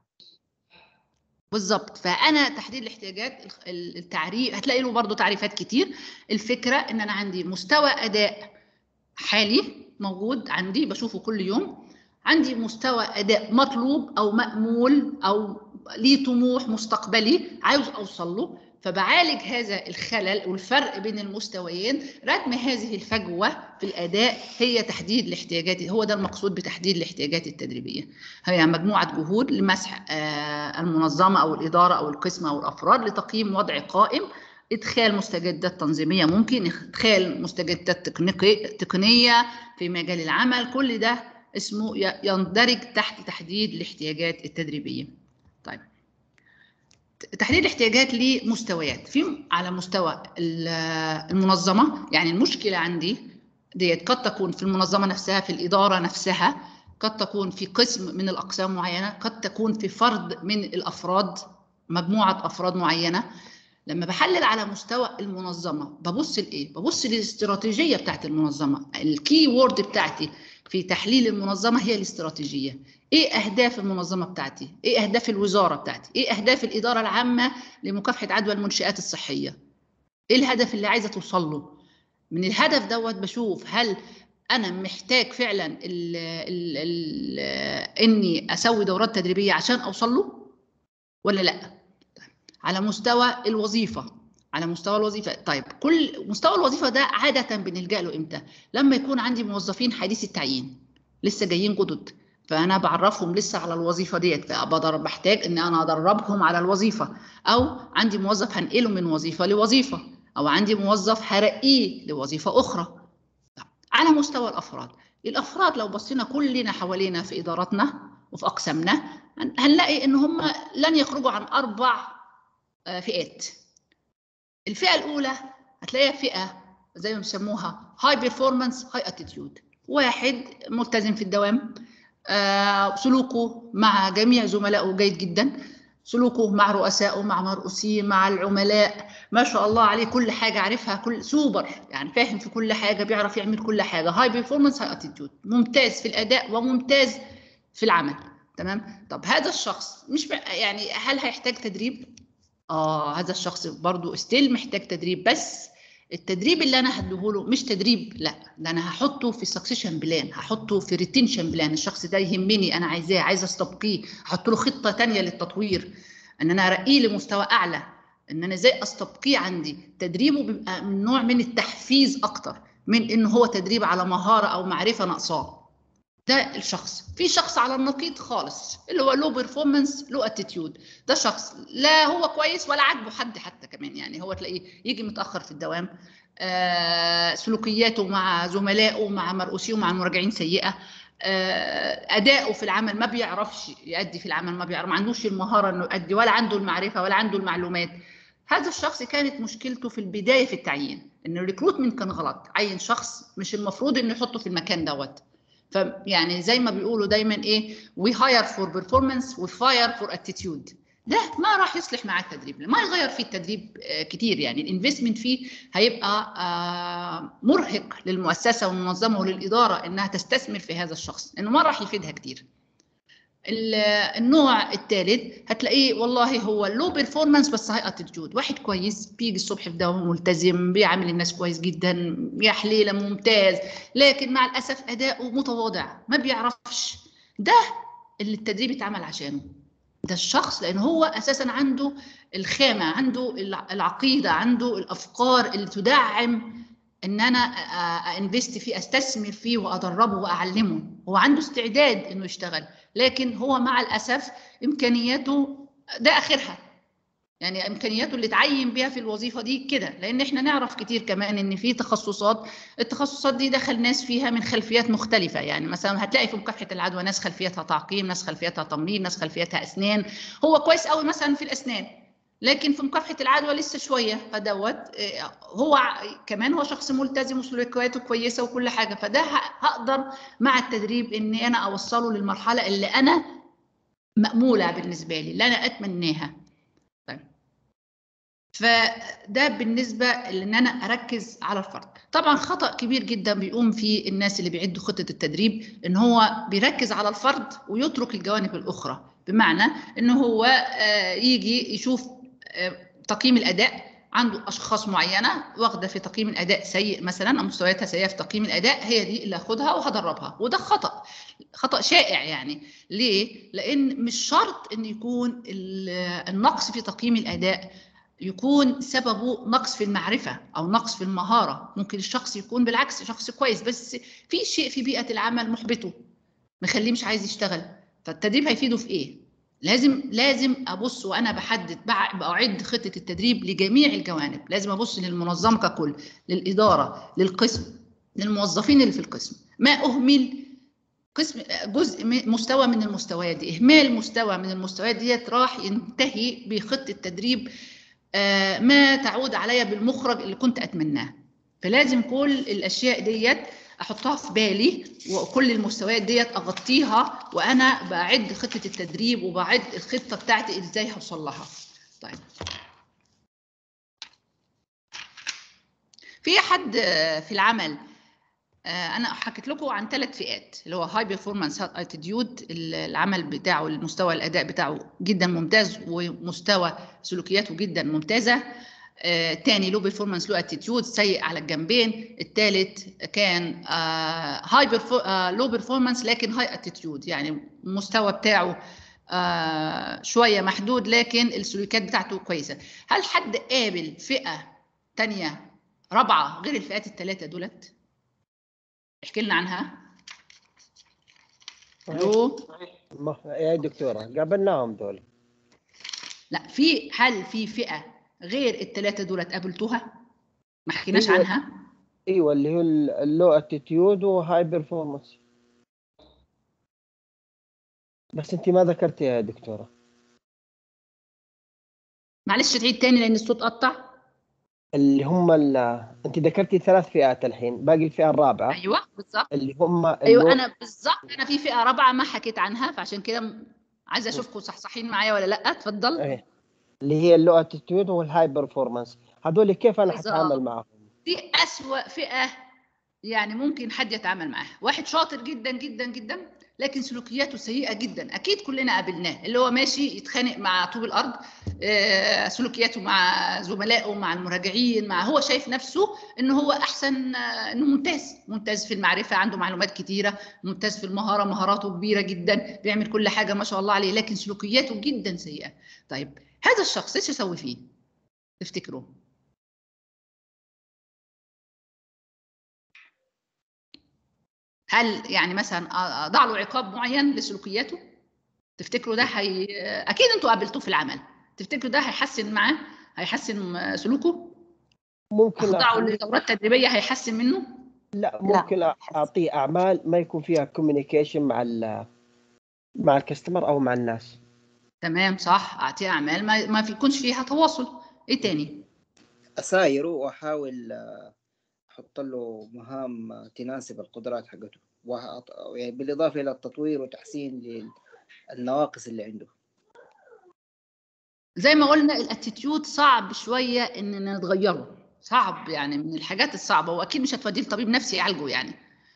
S2: بالظبط. فأنا تحديد الاحتياجات التعريف هتلاقي له برضه تعريفات كتير. الفكرة إن أنا عندي مستوى أداء حالي موجود عندي بشوفه كل يوم، عندي مستوى أداء مطلوب أو مأمول أو ليه طموح مستقبلي عاوز أوصل له، فبعالج هذا الخلل والفرق بين المستويين. ردم هذه الفجوة في الأداء هي تحديد الاحتياجات، هو ده المقصود بتحديد الاحتياجات التدريبية. هي مجموعة جهود لمسح المنظمة أو الإدارة أو القسم أو الأفراد لتقييم وضع قائم، إدخال مستجدات تنظيمية، ممكن إدخال مستجدات تقنية في مجال العمل، كل ده اسمه يندرج تحت تحديد الاحتياجات التدريبية. طيب، تحديد الاحتياجات لمستويات، في على مستوى المنظمة، يعني المشكلة عندي ديت قد تكون في المنظمة نفسها، في الإدارة نفسها، قد تكون في قسم من الأقسام معينة، قد تكون في فرد من الأفراد، مجموعة أفراد معينة. لما بحلل على مستوى المنظمة ببص لإيه؟ ببص للاستراتيجية بتاعت المنظمة. الكي وورد بتاعتي في تحليل المنظمة هي الاستراتيجية. إيه أهداف المنظمة بتاعتي؟ إيه أهداف الوزارة بتاعتي؟ إيه أهداف الإدارة العامة لمكافحة عدوى المنشآت الصحية؟ إيه الهدف اللي عايزة توصل له؟ من الهدف دوت بشوف هل أنا محتاج فعلا ال ال ال إني أسوي دورات تدريبية عشان أوصل له ولا لأ؟ على مستوى الوظيفة، على مستوى الوظيفة طيب كل مستوى الوظيفة ده عادة بنلجأ له إمتى؟ لما يكون عندي موظفين حديث التعيين لسه جايين جدد، فأنا بعرفهم لسه على الوظيفة ديت، فبقدر بحتاج إن أنا أدربهم على الوظيفة. أو عندي موظف هنقله من وظيفة لوظيفة، أو عندي موظف هرقيه لوظيفة أخرى. على مستوى الأفراد، الأفراد لو بصينا كلنا حوالينا في إداراتنا وفي أقسامنا هنلاقي إن هم لن يخرجوا عن أربع فئات. الفئة الأولى هتلاقيها فئة زي ما بيسموها هاي بيرفورمانس هاي اتيتيود، واحد ملتزم في الدوام، آه سلوكه مع جميع زملائه جيد جدا، سلوكه مع رؤسائه مع مرؤوسيه مع العملاء ما شاء الله عليه، كل حاجه عارفها، كل سوبر يعني، فاهم في كل حاجه، بيعرف يعمل كل حاجه، هاي بيرفورمانس هاي اتيتيود، ممتاز في الاداء وممتاز في العمل. تمام. طب هذا الشخص مش يعني هل هيحتاج تدريب؟ اه هذا الشخص برضو ستيل محتاج تدريب، بس التدريب اللي انا هديهوله مش تدريب، لا ده انا هحطه في سكسيشن بلان، هحطه في ريتنشن بلان. الشخص ده يهمني، انا عايزاه، عايزه استبقيه، احط له خطه ثانيه للتطوير، ان انا ارقيه لمستوى اعلى، ان انا ازاي استبقيه عندي. تدريبه بيبقى من نوع من التحفيز اكتر من انه هو تدريب على مهاره او معرفه ناقصاه. ده الشخص. في شخص على النقيض خالص اللي هو لو بيرفورمانس لو اتيتيود، ده شخص لا هو كويس ولا عاجبه حد حتى كمان، يعني هو تلاقيه يجي متاخر في الدوام، آه سلوكياته مع زملائه مع مرؤوسيه ومع المراجعين سيئه، آه اداؤه في العمل ما بيعرفش يؤدي في العمل، ما بيعرف، ما عندوش المهاره انه يؤدي، ولا عنده المعرفه ولا عنده المعلومات. هذا الشخص كانت مشكلته في البدايه في التعيين ان الريكروتمنت كان غلط، عين شخص مش المفروض انه يحطه في المكان دوت. فيعني زي ما بيقولوا دايما ايه، وي هاير فور بيرفورمانس وفاير فور اتيتيود. ده ما راح يصلح مع التدريب، ما يغير فيه التدريب كتير، يعني الانفستمنت فيه هيبقى مرهق للمؤسسه والمنظمه وللاداره انها تستثمر في هذا الشخص، انه ما راح يفيدها كتير. النوع الثالث هتلاقيه والله هو لو بيرفورمانس بس هاي اتيتيود، واحد كويس بيجي الصبح في دوامه ملتزم، بيعامل الناس كويس جدا، يا حليله ممتاز، لكن مع الاسف اداؤه متواضع، ما بيعرفش. ده اللي التدريب اتعمل عشانه، ده الشخص لان هو اساسا عنده الخامه، عنده العقيده، عنده الافكار اللي تدعم ان انا انفست فيه، استثمر فيه وادربه واعلمه، هو عنده استعداد انه يشتغل، لكن هو مع الاسف امكانياته ده اخرها، يعني امكانياته اللي اتعين بيها في الوظيفه دي كده. لان احنا نعرف كتير كمان ان في تخصصات، التخصصات دي دخل ناس فيها من خلفيات مختلفه، يعني مثلا هتلاقي في مكافحه العدوى ناس خلفيتها تعقيم، ناس خلفيتها تمريض، ناس خلفيتها اسنان، هو كويس قوي مثلا في الاسنان لكن في مكافحه العدوى لسه شويه، فدوت هو كمان هو شخص ملتزم وسلوكياته كويسه وكل حاجه، فده هقدر مع التدريب ان انا اوصله للمرحله اللي انا مأموله بالنسبه لي، اللي انا اتمناها. طيب فده بالنسبه لان انا اركز على الفرد. طبعا خطأ كبير جدا بيقوم فيه الناس اللي بيعدوا خطه التدريب ان هو بيركز على الفرد ويترك الجوانب الاخرى، بمعنى ان هو يجي يشوف تقييم الاداء، عنده اشخاص معينه واخده في تقييم الاداء سيء مثلا او مستوياتها سيئه في تقييم الاداء، هي دي اللي هاخدها وهدربها، وده خطأ خطأ شائع. يعني ليه؟ لان مش شرط ان يكون النقص في تقييم الاداء يكون سببه نقص في المعرفه او نقص في المهاره، ممكن الشخص يكون بالعكس شخص كويس بس في شيء في بيئه العمل محبطه مخليه مش عايز يشتغل. فالتدريب هيفيده في ايه؟ لازم لازم ابص وانا بحدد باعد خطه التدريب لجميع الجوانب، لازم ابص للمنظمه ككل، للاداره، للقسم، للموظفين اللي في القسم، ما اهمل قسم جزء مستوى من المستويات دي. اهمال مستوى من المستويات ديت راح ينتهي بخطه تدريب ما تعود عليا بالمخرج اللي كنت اتمناه. فلازم كل الاشياء ديت احطها في بالي، وكل المستويات ديت اغطيها وانا بعد خطه التدريب وبعد الخطه بتاعتي ازاي هوصل لها. طيب في حد في العمل، انا حكيت لكم عن ثلاث فئات، اللي هو هاي بيرفورمانس اتيتيود، العمل بتاعه المستوى الاداء بتاعه جدا ممتاز ومستوى سلوكياته جدا ممتازه. آه، تاني لو بيرفورمانس لو اتيتيود سيء على الجنبين. الثالث كان آه، هاي آه، لو بيرفورمانس لكن هاي اتيتيود، يعني المستوى بتاعه آه، شويه محدود لكن السلوكيات بتاعته كويسه. هل حد قابل فئه تانية رابعه غير الفئات الثلاثه دولت؟ احكي لنا عنها. الو
S5: يا دكتوره قابلناهم دول؟
S2: لا، في هل في فئه غير الثلاثه دولت قابلتوها ما حكيناش
S5: أيوة.
S2: عنها؟
S5: ايوه اللي هو اللو اتيتيود وهاي بيرفورمانس، بس انت ما ذكرتيها يا دكتوره.
S2: معلش تعيد تاني لان الصوت قطع.
S5: اللي هم ال... انت ذكرتي ثلاث فئات الحين، باقي الفئه الرابعه.
S2: ايوه بالظبط.
S5: اللي هم
S2: ايوه
S5: اللو...
S2: انا بالظبط، انا في فئه رابعه ما حكيت عنها، فعشان كده م- عايزه اشوفكم صحصحين معايا ولا لا. اتفضل.
S5: ايه اللي هي اللو اتيتيود والهاي برفورمانس، هذول كيف انا حتعامل
S2: بالظبط.
S5: معهم؟
S2: دي اسوأ فئه يعني ممكن حد يتعامل معاها. واحد شاطر جدا جدا جدا لكن سلوكياته سيئه جدا، اكيد كلنا قابلناه، اللي هو ماشي يتخانق مع طوب الارض، آه، سلوكياته مع زملائه مع المراجعين، مع هو شايف نفسه انه هو احسن، آه، انه ممتاز ممتاز في المعرفه، عنده معلومات كتيره، ممتاز في المهاره، مهاراته كبيره جدا، بيعمل كل حاجه ما شاء الله عليه، لكن سلوكياته جدا سيئه. طيب هذا الشخص ايش يسوي فيه تفتكروا؟ هل يعني مثلا اضع له عقاب معين لسلوكياته؟ تفتكروا ده هي اكيد انتوا قابلتوه في العمل، تفتكروا ده هيحسن معاه، هيحسن سلوكه؟
S5: ممكن
S2: اخضعه
S5: أخليه...
S2: لدورات تدريبيه هيحسن منه؟
S5: لا ممكن
S1: لا.
S5: اعطيه اعمال ما يكون فيها كوميونيكيشن مع ال... مع الكاستمر او مع الناس.
S2: تمام صح، اعطيه اعمال ما ما يكونش فيها تواصل. ايه تاني؟
S6: اسايره واحاول احط له مهام تناسب القدرات حقته، وأط- يعني بالاضافه الى التطوير وتحسين للنواقص اللي عنده.
S2: زي ما قلنا الاتيتيود صعب شويه اننا نتغيره، صعب يعني من الحاجات الصعبه، واكيد مش هتوديه لطبيب نفسي يعالجه يعني.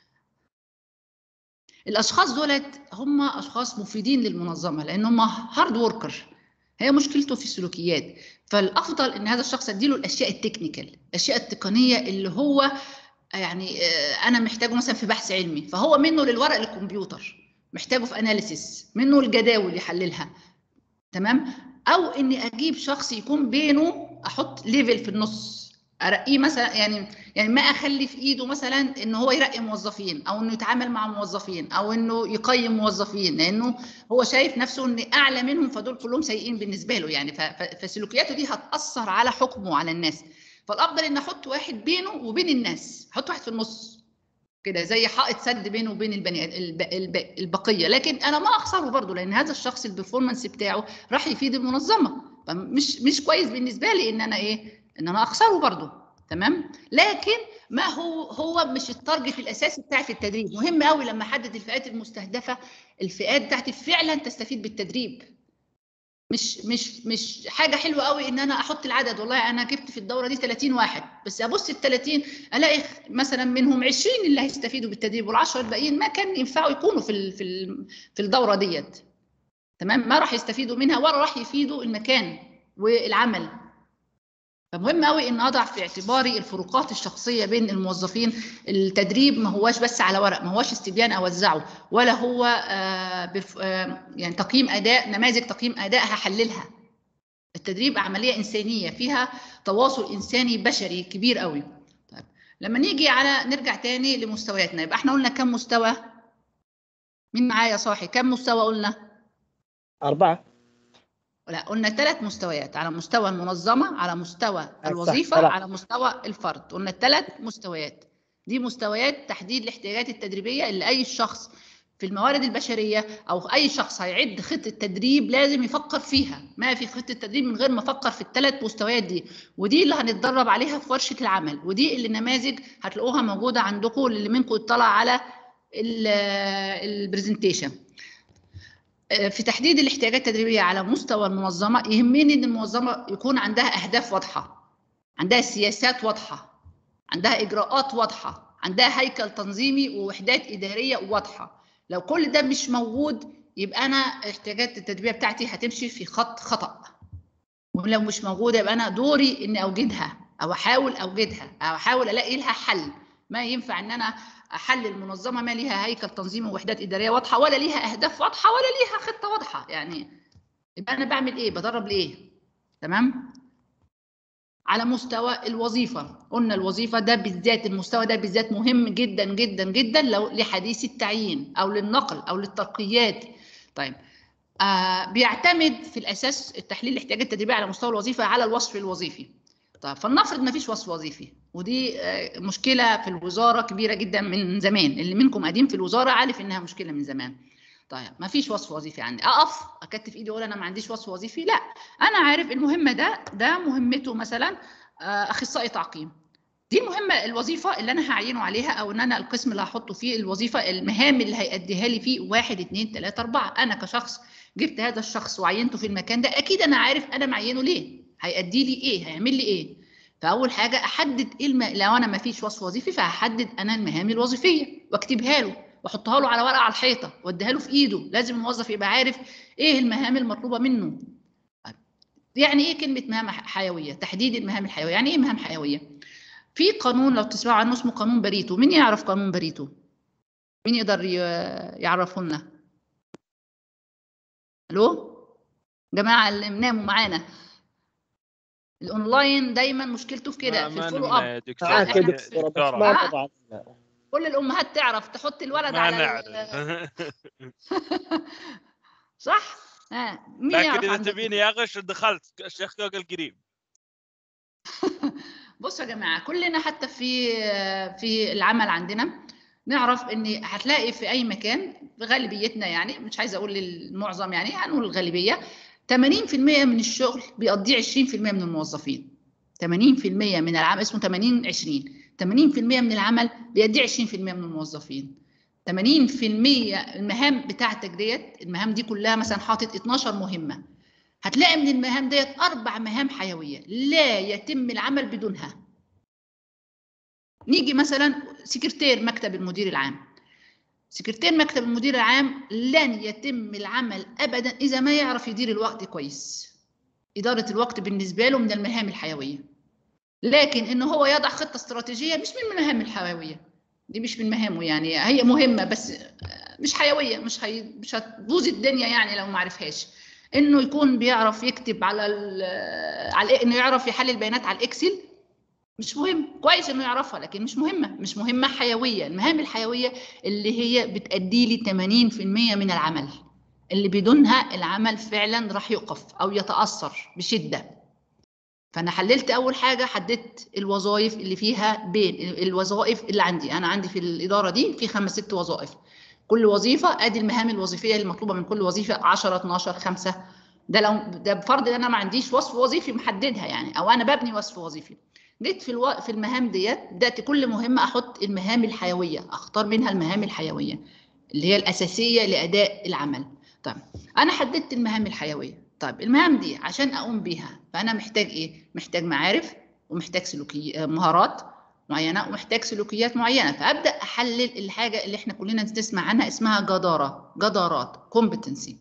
S2: الاشخاص دولت هم اشخاص مفيدين للمنظمه لان هم هارد وركر، هي مشكلته في السلوكيات. فالافضل ان هذا الشخص اديله الاشياء التكنيكال، الاشياء التقنيه اللي هو يعني انا محتاجه مثلا في بحث علمي، فهو منه للورق للكمبيوتر، محتاجه في اناليسيس، منه الجداول يحللها. تمام. او اني اجيب شخص يكون بينه، احط ليفل في النص ارقيه مثلا، يعني يعني ما اخلي في ايده مثلا ان هو يرقي موظفين او انه يتعامل مع موظفين او انه يقيم موظفين، لانه هو شايف نفسه ان اعلى منهم فدول كلهم سيئين بالنسبه له يعني، فسلوكياته دي هتاثر على حكمه على الناس. فالافضل ان احط واحد بينه وبين الناس، احط واحد في النص كده زي حائط سد بينه وبين البني الب... الب... البقيه، لكن انا ما اخسره برضه لان هذا الشخص البرفورمانس بتاعه راح يفيد المنظمه، فمش مش كويس بالنسبه لي ان انا ايه ان انا اخسره برضه. تمام. لكن ما هو هو مش التارجت الاساسي بتاعي في التدريب. مهم قوي لما احدد الفئات المستهدفه، الفئات بتاعتي فعلا تستفيد بالتدريب، مش مش مش حاجه حلوه قوي ان انا احط العدد، والله انا جبت في الدوره دي ثلاثين واحد بس، ابص ال ثلاثين الاقي مثلا منهم عشرين اللي هيستفيدوا بالتدريب والعشرة الباقيين ما كان ينفعوا يكونوا في في في الدوره ديت. تمام. ما راح يستفيدوا منها ولا راح يفيدوا المكان والعمل. فمهم قوي ان اضع في اعتباري الفروقات الشخصيه بين الموظفين. التدريب ما هواش بس على ورق، ما هواش استبيان اوزعه، ولا هو آه بف آه يعني تقييم اداء، نماذج تقييم اداء هحللها. التدريب عمليه انسانيه فيها تواصل انساني بشري كبير قوي. طيب لما نيجي على نرجع تاني لمستوياتنا، يبقى احنا قلنا كم مستوى؟ مين معايا صاحي؟ كم مستوى قلنا؟
S5: أربعة.
S2: لا قلنا ثلاث مستويات، على مستوى المنظمة، على مستوى الوظيفة،
S5: ثلاث.
S2: على مستوى الفرد. قلنا ثلاث مستويات. دي مستويات تحديد الاحتياجات التدريبية اللي أي شخص في الموارد البشرية أو أي شخص هيعد خطة تدريب لازم يفكر فيها. ما في خطة تدريب من غير ما أفكر في الثلاث مستويات دي، ودي اللي هنتدرب عليها في ورشة العمل، ودي اللي النماذج هتلاقوها موجودة عندكم اللي منكم اطلع على البرزنتيشن. في تحديد الاحتياجات التدريبية على مستوى المنظمة، يهمني ان المنظمة يكون عندها اهداف واضحة، عندها سياسات واضحة، عندها اجراءات واضحة، عندها هيكل تنظيمي ووحدات ادارية واضحة. لو كل ده مش موجود يبقى انا الاحتياجات التدريبية بتاعتي هتمشي في خط خطأ، ولو مش موجودة يبقى انا دوري اني اوجدها او احاول اوجدها او احاول الاقي لها حل. ما ينفع ان انا احلل المنظمه ما ليها هيكل تنظيمي ووحدات اداريه واضحه، ولا ليها اهداف واضحه، ولا ليها خطه واضحه، يعني يبقى انا بعمل ايه؟ بدرب لايه؟ تمام. على مستوى الوظيفه، قلنا الوظيفه ده بالذات، المستوى ده بالذات مهم جدا جدا جدا لو لحديث التعيين او للنقل او للترقيات. طيب آه بيعتمد في الاساس التحليل الاحتياجات التدريبيه على مستوى الوظيفه على الوصف الوظيفي. طيب فلنفرض ما فيش وصف وظيفي، ودي آه مشكله في الوزاره كبيره جدا من زمان، اللي منكم قديم في الوزاره عارف انها مشكله من زمان. طيب ما فيش وصف وظيفي عندي، اقف اكتف ايدي اقول انا ما عنديش وصف وظيفي؟ لا، انا عارف المهمه ده ده مهمته مثلا اخصائي تعقيم. دي المهمه الوظيفه اللي انا هعينه عليها، او ان انا القسم اللي هحطه فيه الوظيفه، المهام اللي هيأديها لي فيه واحد اتنين تلاته اربعه. انا كشخص جبت هذا الشخص وعينته في المكان ده، اكيد انا عارف انا معينه ليه، هيأدي لي ايه، هيعمل لي ايه. فاول حاجه احدد ايه الم... لو انا ما فيش وصف وظيفي فهحدد انا المهام الوظيفيه واكتبها له واحطها له على ورقه على الحيطه واديها له في ايده. لازم الموظف يبقى عارف ايه المهام المطلوبه منه. يعني ايه كلمه مهام حيويه؟ تحديد المهام الحيويه. يعني ايه مهام حيويه؟ في قانون لو تسمعوا عنه اسمه قانون باريتو. مين يعرف قانون باريتو؟ مين يقدر يعرفه لنا؟ الو جماعه اللي ناموا معانا. الاونلاين دايما مشكلته في كده، في الفولو اب.
S5: معاك يا دكتوره بس ما نضع.
S2: كل الامهات تعرف تحط الولد
S7: ما
S2: على
S7: نعرف.
S2: صح؟ ها مين
S7: لكن
S2: يعرف؟
S7: اذا تبيني اغش دخلت الشيخ جوجل قريب.
S2: بصوا يا جماعه، كلنا حتى في في العمل عندنا نعرف ان هتلاقي في اي مكان، غالبيتنا يعني، مش عايزه اقول المعظم، يعني هنقول الغالبيه، ثمانين بالمئة من الشغل بيقضيه عشرين بالمئة من الموظفين. ثمانين بالمئة من العمل اسمه ثمانين عشرين. ثمانين بالمئة من العمل بيديه عشرين بالمئة من الموظفين. ثمانين بالمئة المهام بتاعتك ديت، المهام دي كلها مثلا حاطط اثناشر مهمه، هتلاقي من المهام ديت اربع مهام حيويه لا يتم العمل بدونها. نيجي مثلا سكرتير مكتب المدير العام. سكرتير مكتب المدير العام لن يتم العمل ابدا اذا ما يعرف يدير الوقت كويس. اداره الوقت بالنسبه له من المهام الحيويه. لكن ان هو يضع خطه استراتيجيه مش من المهام الحيويه، دي مش من مهامه. يعني هي مهمه بس مش حيويه، مش هي مش هتبوظ الدنيا يعني لو ما عرفهاش. انه يكون بيعرف يكتب على ال على انه يعرف يحلل بيانات على الاكسل، مش مهم. كويس انه يعرفها لكن مش مهمه، مش مهمه حيويه. المهام الحيويه اللي هي بتأدي لي ثمانين بالمئة من العمل، اللي بدونها العمل فعلا راح يوقف او يتأثر بشده. فانا حللت اول حاجه، حددت الوظائف اللي فيها، بين الوظائف اللي عندي انا عندي في الاداره دي في خمس ست وظائف. كل وظيفه ادي المهام الوظيفيه المطلوبه من كل وظيفه عشرة اتناشر خمسة. ده لو ده بفرض ان انا ما عنديش وصف وظيفي محددها يعني، او انا ببني وصف وظيفي. جيت في الو... في المهام ديت بدات كل مهمه احط المهام الحيويه، اختار منها المهام الحيويه اللي هي الاساسيه لاداء العمل. طيب انا حددت المهام الحيويه. طيب المهام دي عشان اقوم بيها فانا محتاج ايه؟ محتاج معارف، ومحتاج سلوكيات، مهارات معينه، ومحتاج سلوكيات معينه. فابدا احلل الحاجه اللي احنا كلنا نسمع عنها اسمها جداره، جدارات، كومبتنسي.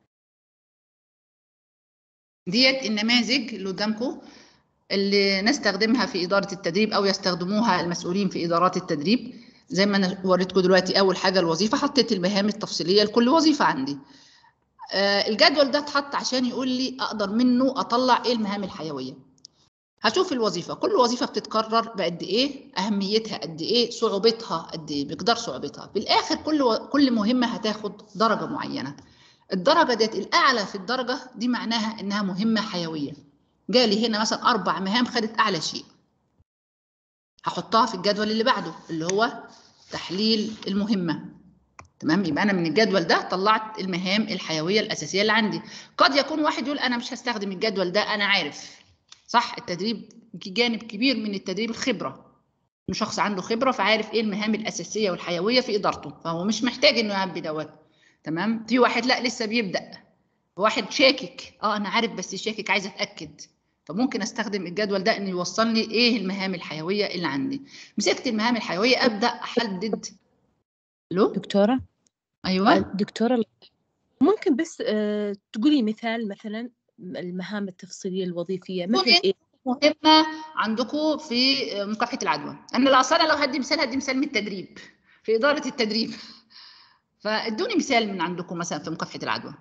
S2: ديت النماذج اللي قدامكم اللي نستخدمها في اداره التدريب او يستخدموها المسؤولين في ادارات التدريب. زي ما انا وريتكم دلوقتي، اول حاجه الوظيفه، حطيت المهام التفصيليه لكل وظيفه عندي. آه الجدول ده اتحط عشان يقول لي اقدر منه اطلع ايه المهام الحيويه. هشوف الوظيفه، كل وظيفه بتتكرر بقد ايه، اهميتها قد ايه، صعوبتها قد ايه، مقدار صعوبتها. في الاخر كل و... كل مهمه هتاخد درجه معينه. الدرجه ديت الاعلى في الدرجه دي معناها انها مهمه حيويه. جالي هنا مثلا اربع مهام خدت اعلى شيء، هحطها في الجدول اللي بعده اللي هو تحليل المهمه. تمام؟ يبقى انا من الجدول ده طلعت المهام الحيويه الاساسيه اللي عندي. قد يكون واحد يقول انا مش هستخدم الجدول ده، انا عارف. صح، التدريب جانب كبير من التدريب الخبره، انه شخص عنده خبره فعارف ايه المهام الاساسيه والحيويه في ادارته، فهو مش محتاج انه يعبي دوت. تمام؟ في واحد لا لسه بيبدا، واحد شاكك، اه انا عارف بس شاكك عايز اتاكد، فممكن استخدم الجدول ده انه يوصلني ايه المهام الحيويه اللي عندي. مسكت المهام الحيويه ابدا احدد. الو
S8: دكتوره؟
S2: ايوه
S8: دكتوره، ممكن بس آه تقولي مثال مثلا المهام التفصيليه الوظيفيه مثل ايه؟
S2: مهمه عندكم في مكافحه العدوى. انا لو اصلا لو هدي مثال هدي مثال من التدريب، في اداره التدريب. فادوني مثال من عندكم مثلا في مكافحه العدوى.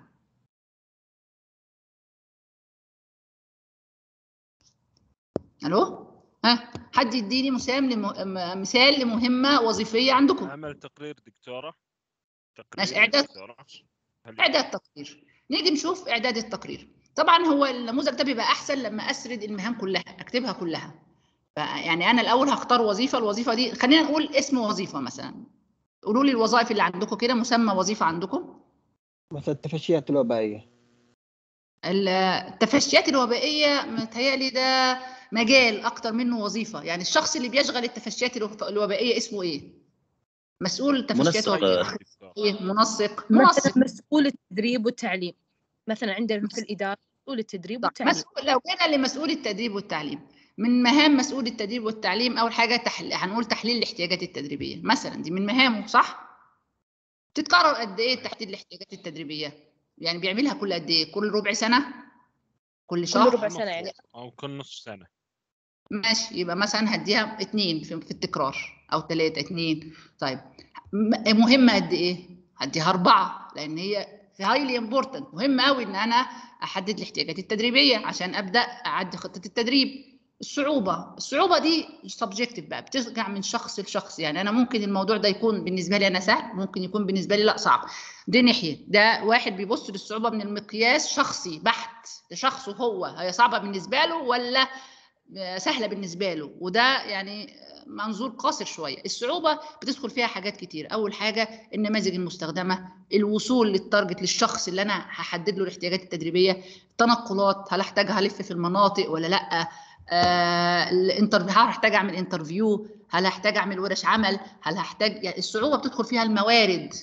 S2: الو ها، حد يديني مثال لم... مثال لمهمه وظيفيه عندكم.
S7: عمل تقرير دكتوره.
S2: ماشي، اعداد اعداد تقرير. نيجي نشوف اعداد التقرير. طبعا هو النموذج ده بيبقى احسن لما اسرد المهام كلها، اكتبها كلها. يعني انا الاول هختار وظيفه، الوظيفه دي خلينا نقول اسم وظيفه مثلا. قولوا لي الوظائف اللي عندكم كده، مسمى وظيفه عندكم.
S5: مثلا التفشيات الوبائيه.
S2: التفشيات الوبائيه متهيألي ده مجال اكتر منه وظيفه. يعني الشخص اللي بيشغل التفشيات الوبائيه اسمه ايه؟ مسؤول التفشيات
S9: منسق
S2: الوبائيه ايه؟ منسق.
S8: مثلا
S2: منسق
S8: مسؤول التدريب والتعليم مثلا عندنا في الاداره مسؤول التدريب والتعليم.
S2: مسؤول. لو جينا لمسؤول التدريب والتعليم، من مهام مسؤول التدريب والتعليم اول حاجه تحل... هنقول تحليل الاحتياجات التدريبيه مثلا، دي من مهامه صح؟ تتكرر قد ايه تحديد الاحتياجات التدريبيه؟ يعني بيعملها كل قد ايه؟ كل ربع سنه؟ كل شهر؟
S8: كل ربع سنه يعني
S7: او كل نص سنه.
S2: ماشي، يبقى مثلا هديها اتنين في, في التكرار او ثلاثه اتنين. طيب مهمه قد ايه؟ هديها اربعه لان هي في هايلي امبورتنت، مهم قوي ان انا احدد الاحتياجات التدريبيه عشان ابدا اعدي خطه التدريب. الصعوبه، الصعوبه دي سبجكتيف بقى، بترجع من شخص لشخص. يعني انا ممكن الموضوع ده يكون بالنسبه لي انا سهل، ممكن يكون بالنسبه لي لا صعب. دي ناحيه، ده واحد بيبص للصعوبه من المقياس شخصي بحت لشخصه هو، هي صعبه بالنسبه له ولا سهله بالنسبه له، وده يعني منظور قاصر شويه. الصعوبه بتدخل فيها حاجات كتير. اول حاجه النماذج المستخدمه، الوصول للتارجت للشخص اللي انا هحدد له الاحتياجات التدريبيه، التنقلات، هل احتاج الف في المناطق ولا لا، آه الانترفيو، هل هحتاج اعمل انترفيو، هل هحتاج اعمل ورش عمل، هل هحتاج، يعني الصعوبه بتدخل فيها الموارد.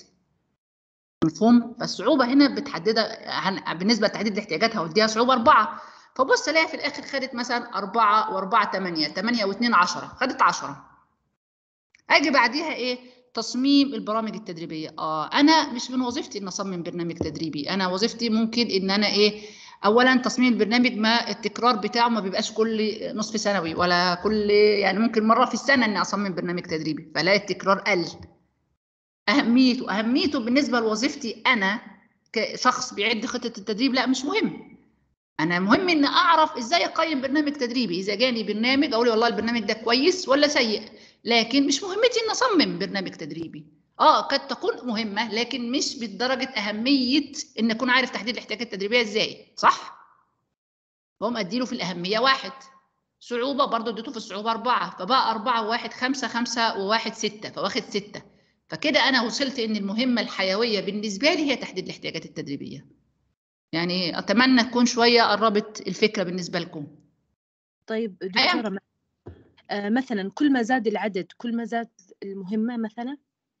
S2: مفهوم؟ فالصعوبه هنا بتحددها بالنسبه لتحديد الاحتياجات، هوديها صعوبه اربعه. فبص الاقي في الاخر خدت مثلا اربعه واربعه ثمانيه، ثمانيه واثنين عشره، خدت عشره. اجي بعديها ايه؟ تصميم البرامج التدريبيه. اه انا مش من وظيفتي ان اصمم برنامج تدريبي، انا وظيفتي ممكن ان انا ايه؟ اولا تصميم البرنامج ما التكرار بتاعه ما بيبقاش كل نصف سنوي ولا كل، يعني ممكن مره في السنه اني اصمم برنامج تدريبي، فلاقي التكرار قل. اهميته اهميته بالنسبه لوظيفتي انا كشخص بيعد خطه التدريب لا مش مهم. انا مهم ان اعرف ازاي اقيم برنامج تدريبي. اذا جاني برنامج اقول والله البرنامج ده كويس ولا سيء، لكن مش مهمتي ان اصمم برنامج تدريبي. اه قد تكون مهمه لكن مش بدرجه اهميه ان اكون عارف تحديد الاحتياجات التدريبيه ازاي، صح؟ هم اديله في الاهميه واحد. صعوبه برضه اديته في الصعوبه اربعه، فبقى اربعه وواحد خمسه، خمسه وواحد سته، فواخد سته. فكده انا وصلت ان المهمه الحيويه بالنسبه لي هي تحديد الاحتياجات التدريبيه. يعني اتمنى تكون شويه قربت الفكره بالنسبه لكم.
S8: طيب دكتوره آه مثلا كل ما زاد العدد كل ما زاد المهمه مثلا،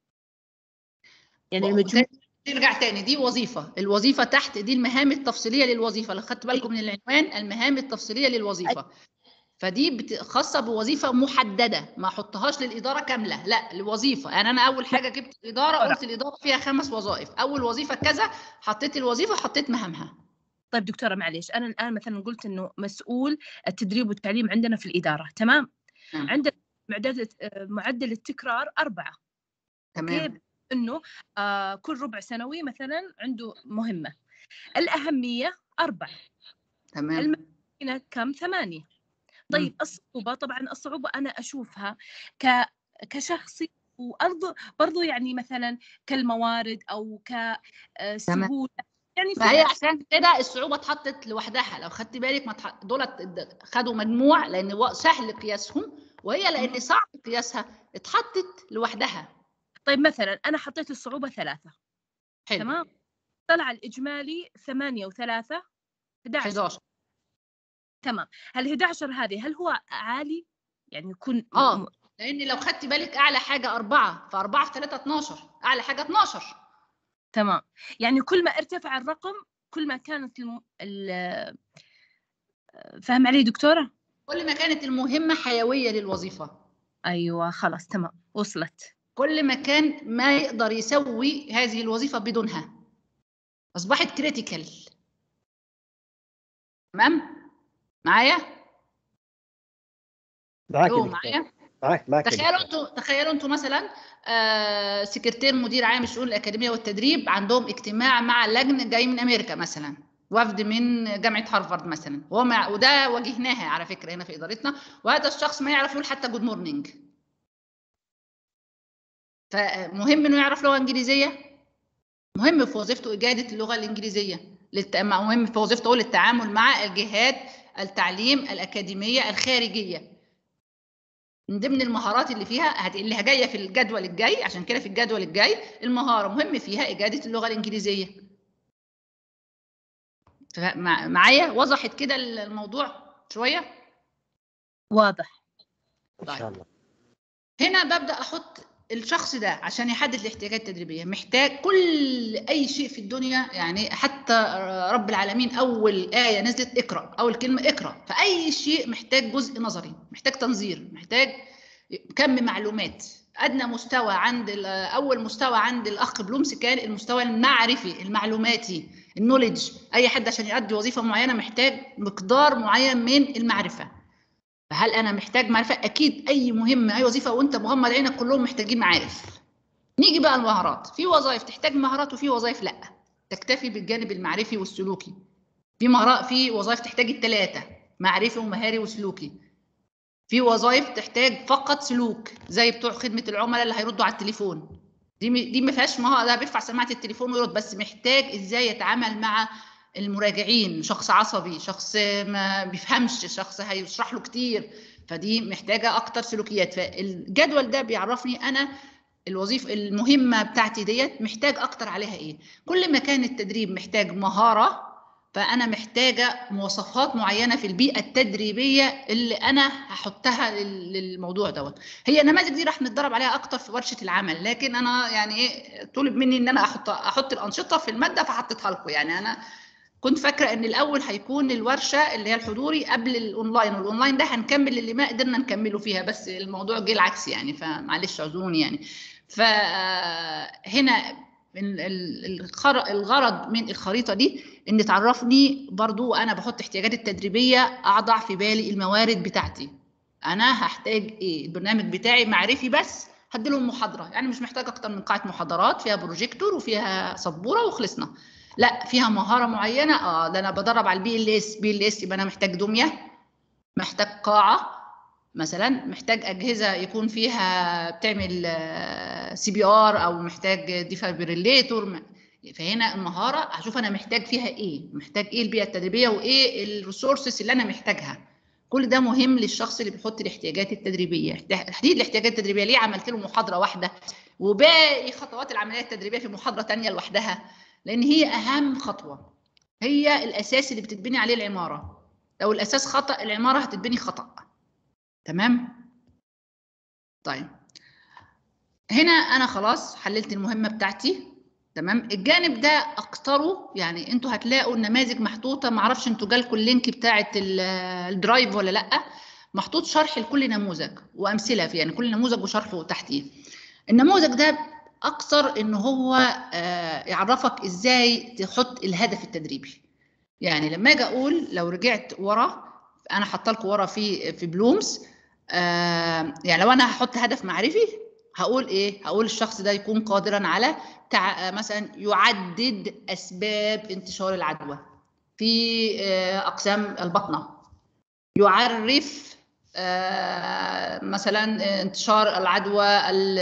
S8: يعني المجموع.
S2: نرجع تاني، دي وظيفه، الوظيفه تحت دي المهام التفصيليه للوظيفه. لو خدت بالكم من العنوان المهام التفصيليه للوظيفه، فدي خاصه بوظيفه محدده، ما احطهاش للاداره كامله، لا الوظيفه. يعني انا اول حاجه جبت الاداره قلت الاداره فيها خمس وظائف، اول وظيفه كذا، حطيت الوظيفه حطيت مهامها.
S8: طيب دكتوره معلش، انا الان مثلا قلت انه مسؤول التدريب والتعليم عندنا في الاداره، تمام؟
S2: نعم.
S8: عندنا معدل معدل التكرار اربعه.
S2: تمام.
S8: اوكي، انه آه كل ربع سنوي مثلا عنده مهمه. الاهميه اربعه.
S2: تمام.
S8: المكنه كم؟ ثمانيه. طيب الصعوبة، طبعا الصعوبة أنا أشوفها ك كشخصي، وأرض برضو يعني مثلا كالموارد أو كسهولة. يعني
S2: ما هي عشان كده الصعوبة اتحطت لوحدها. لو خدتي بالك ما تح... دولت خدوا مجموع لأن سهل قياسهم، وهي لأن صعب قياسها اتحطت لوحدها.
S8: طيب مثلا أنا حطيت الصعوبة ثلاثة.
S2: حلو.
S8: تمام. طلع الإجمالي ثمانية وثلاثة أحد عشر.
S2: أحد عشر.
S8: تمام. هل أحد عشر هذه هل هو عالي؟ يعني يكون
S2: اه م... لأن لو خدتي بالك أعلى حاجة أربعة، فأربعة في ثلاثة اتناشر، أعلى حاجة اتناشر.
S8: تمام. يعني كل ما ارتفع الرقم كل ما كانت الم... ال... فهم علي دكتورة؟
S2: كل ما كانت المهمة حيوية للوظيفة.
S8: أيوة خلاص تمام وصلت.
S2: كل ما كان ما يقدر يسوي هذه الوظيفة بدونها أصبحت كريتيكال. تمام؟ معايا؟
S5: معاك
S2: معايا؟
S5: معاك معاك.
S2: تخيلوا انتوا تخيلوا انتوا مثلا آه سكرتير مدير عام الشؤون الأكاديمية والتدريب عندهم اجتماع مع لجنة جاي من أمريكا مثلا، وفد من جامعة هارفارد مثلا، ومع وده واجهناها على فكرة هنا في إدارتنا، وهذا الشخص ما يعرف يقول حتى جود مورنينج. فمهم انه يعرف لغة إنجليزية، مهم في وظيفته إجادة اللغة الإنجليزية، مهم في وظيفته للتعامل مع الجهات التعليم الأكاديمية الخارجية. من ضمن المهارات اللي فيها اللي جايه في الجدول الجاي، عشان كده في الجدول الجاي المهاره مهم فيها إجادة اللغة الإنجليزية. معايا وضحت كده الموضوع شويه؟
S8: واضح
S5: ان شاء الله.
S2: هنا ببدا احط الشخص ده عشان يحدد الاحتياجات التدريبيه، محتاج كل اي شيء في الدنيا، يعني حتى رب العالمين اول ايه نزلت اقرا، اول كلمه اقرا، فاي شيء محتاج جزء نظري، محتاج تنظير، محتاج كم معلومات. ادنى مستوى عند اول مستوى عند الاخ بلومس كان المستوى المعرفي المعلوماتي، النوليدج. اي حد عشان يؤدي وظيفه معينه محتاج مقدار معين من المعرفه. فهل انا محتاج معرفه؟ اكيد اي مهمه اي وظيفه وانت مغمض عينك كلهم محتاجين معارف. نيجي بقى المهارات، في وظائف تحتاج مهارات وفي وظائف لا، تكتفي بالجانب المعرفي والسلوكي. في مهارات في وظائف تحتاج الثلاثه، معرفي ومهاري وسلوكي. في وظائف تحتاج فقط سلوك، زي بتوع خدمه العملاء اللي هيردوا على التليفون، دي دي ما فيهاش مهاره، ده بيرفع سماعه التليفون ويرد، بس محتاج ازاي يتعامل مع المراجعين، شخص عصبي، شخص ما بيفهمش، شخص هيشرح له كتير، فدي محتاجه اكتر سلوكيات. فالجدول ده بيعرفني انا الوظيفه المهمه بتاعتي ديت محتاج اكتر عليها ايه. كل ما كان التدريب محتاج مهاره، فانا محتاجه مواصفات معينه في البيئه التدريبيه اللي انا هحطها للموضوع دوت. هي النماذج دي راح نتدرب عليها اكتر في ورشه العمل، لكن انا يعني ايه طلب مني ان انا احط احط الانشطه في الماده فحطيتها لكم. يعني انا كنت فاكره ان الاول هيكون الورشه اللي هي الحضوري قبل الاونلاين، والاونلاين ده هنكمل اللي ما قدرنا نكمله فيها، بس الموضوع جه العكس يعني، فمعلش اعذروني يعني. فهنا الغرض من الخريطه دي ان تعرفني برضو انا بحط احتياجاتي التدريبيه، اضع في بالي الموارد بتاعتي، انا هحتاج ايه. البرنامج بتاعي معرفي بس هديلهم محاضره، يعني مش محتاج اكتر من قاعه محاضرات فيها بروجيكتور وفيها سبوره وخلصنا. لا، فيها مهاره معينه، اه ده انا بدرب على البي ال اس، بي ال اس يبقى انا محتاج دميه، محتاج قاعه مثلا، محتاج اجهزه يكون فيها بتعمل سي بي ار، او محتاج ديفابريليتور. فهنا المهاره هشوف انا محتاج فيها ايه، محتاج ايه البيئه التدريبيه وايه الريسورسز اللي انا محتاجها. كل ده مهم للشخص اللي بيحط الاحتياجات التدريبيه. تحديد الاحتياجات التدريبيه ليه عملت له محاضره واحده وباقي خطوات العمليه التدريبيه في محاضره ثانيه لوحدها؟ لان هي اهم خطوه، هي الاساس اللي بتتبني عليه العماره. لو الاساس خطا العماره هتتبني خطا. تمام؟ طيب هنا انا خلاص حللت المهمه بتاعتي. تمام؟ الجانب ده اكتره يعني انتوا هتلاقوا النماذج محطوطه، معرفش انتوا جالكم اللينك بتاعه الدرايف ولا لا، محطوط شرح لكل نموذج وامثله فيه، يعني كل نموذج وشرحه تحتيه. النموذج ده اكثر ان هو يعرفك ازاي تحط الهدف التدريبي. يعني لما اجي اقول، لو رجعت ورا انا حاطه لكم ورا في في بلومز، آه يعني لو انا هحط هدف معرفي هقول ايه؟ هقول الشخص ده يكون قادرا على تع... مثلا يعدد اسباب انتشار العدوى في آه اقسام البطنه، يعرف آه مثلا انتشار العدوى ال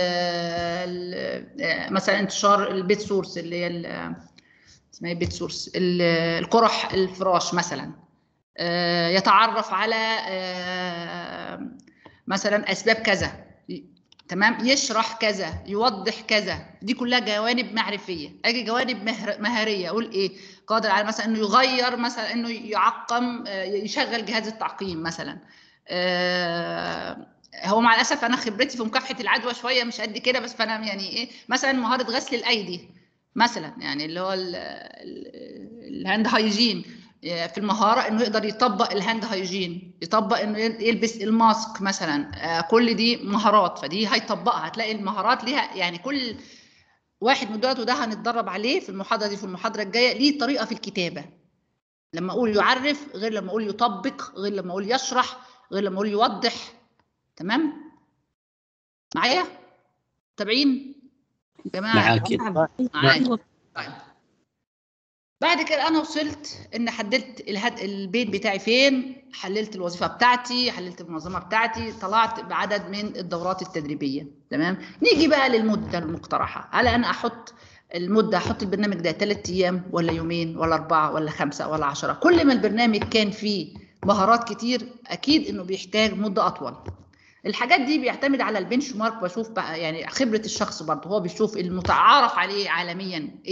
S2: ال مثلا انتشار البيت سورس اللي هي اسمها بيت سورس، القرح الفراش مثلا، آه يتعرف على آه مثلا اسباب كذا، تمام، يشرح كذا، يوضح كذا. دي كلها جوانب معرفيه. اجي جوانب مهاريه اقول ايه؟ قادر على مثلا انه يغير، مثلا انه يعقم، يشغل جهاز التعقيم مثلا. آه هو مع الاسف انا خبرتي في مكافحه العدوى شويه مش قد كده، بس فانا يعني ايه، مثلا مهاره غسل الايدي مثلا، يعني اللي هو الهاند هايجين، في المهاره انه يقدر يطبق الهاند هايجين، يطبق انه يلبس الماسك مثلا. كل دي مهارات، فدي هيطبقها. هتلاقي المهارات ليها يعني كل واحد من دول، وده هنتدرب عليه في المحاضره دي في المحاضره الجايه، ليه طريقه في الكتابه. لما اقول يعرف غير لما اقول يطبق، غير لما اقول يشرح، غير لما اقول يوضح. تمام معايا؟ متابعين يا جماعه؟
S9: معاك.
S2: معاك. طيب بعد كده انا وصلت ان حددت الهد... البيت بتاعي فين، حللت الوظيفه بتاعتي، حللت المنظمه بتاعتي، طلعت بعدد من الدورات التدريبيه. تمام؟ نيجي بقى للمده المقترحه. هل انا احط المده، احط البرنامج ده ثلاث ايام ولا يومين ولا اربعه ولا خمسه ولا عشره؟ كل ما البرنامج كان فيه مهارات كتير اكيد انه بيحتاج مده اطول. الحاجات دي بيعتمد على البنش مارك، بشوف بقى يعني خبره الشخص برضه، هو بيشوف المتعارف عليه عالميا ايه،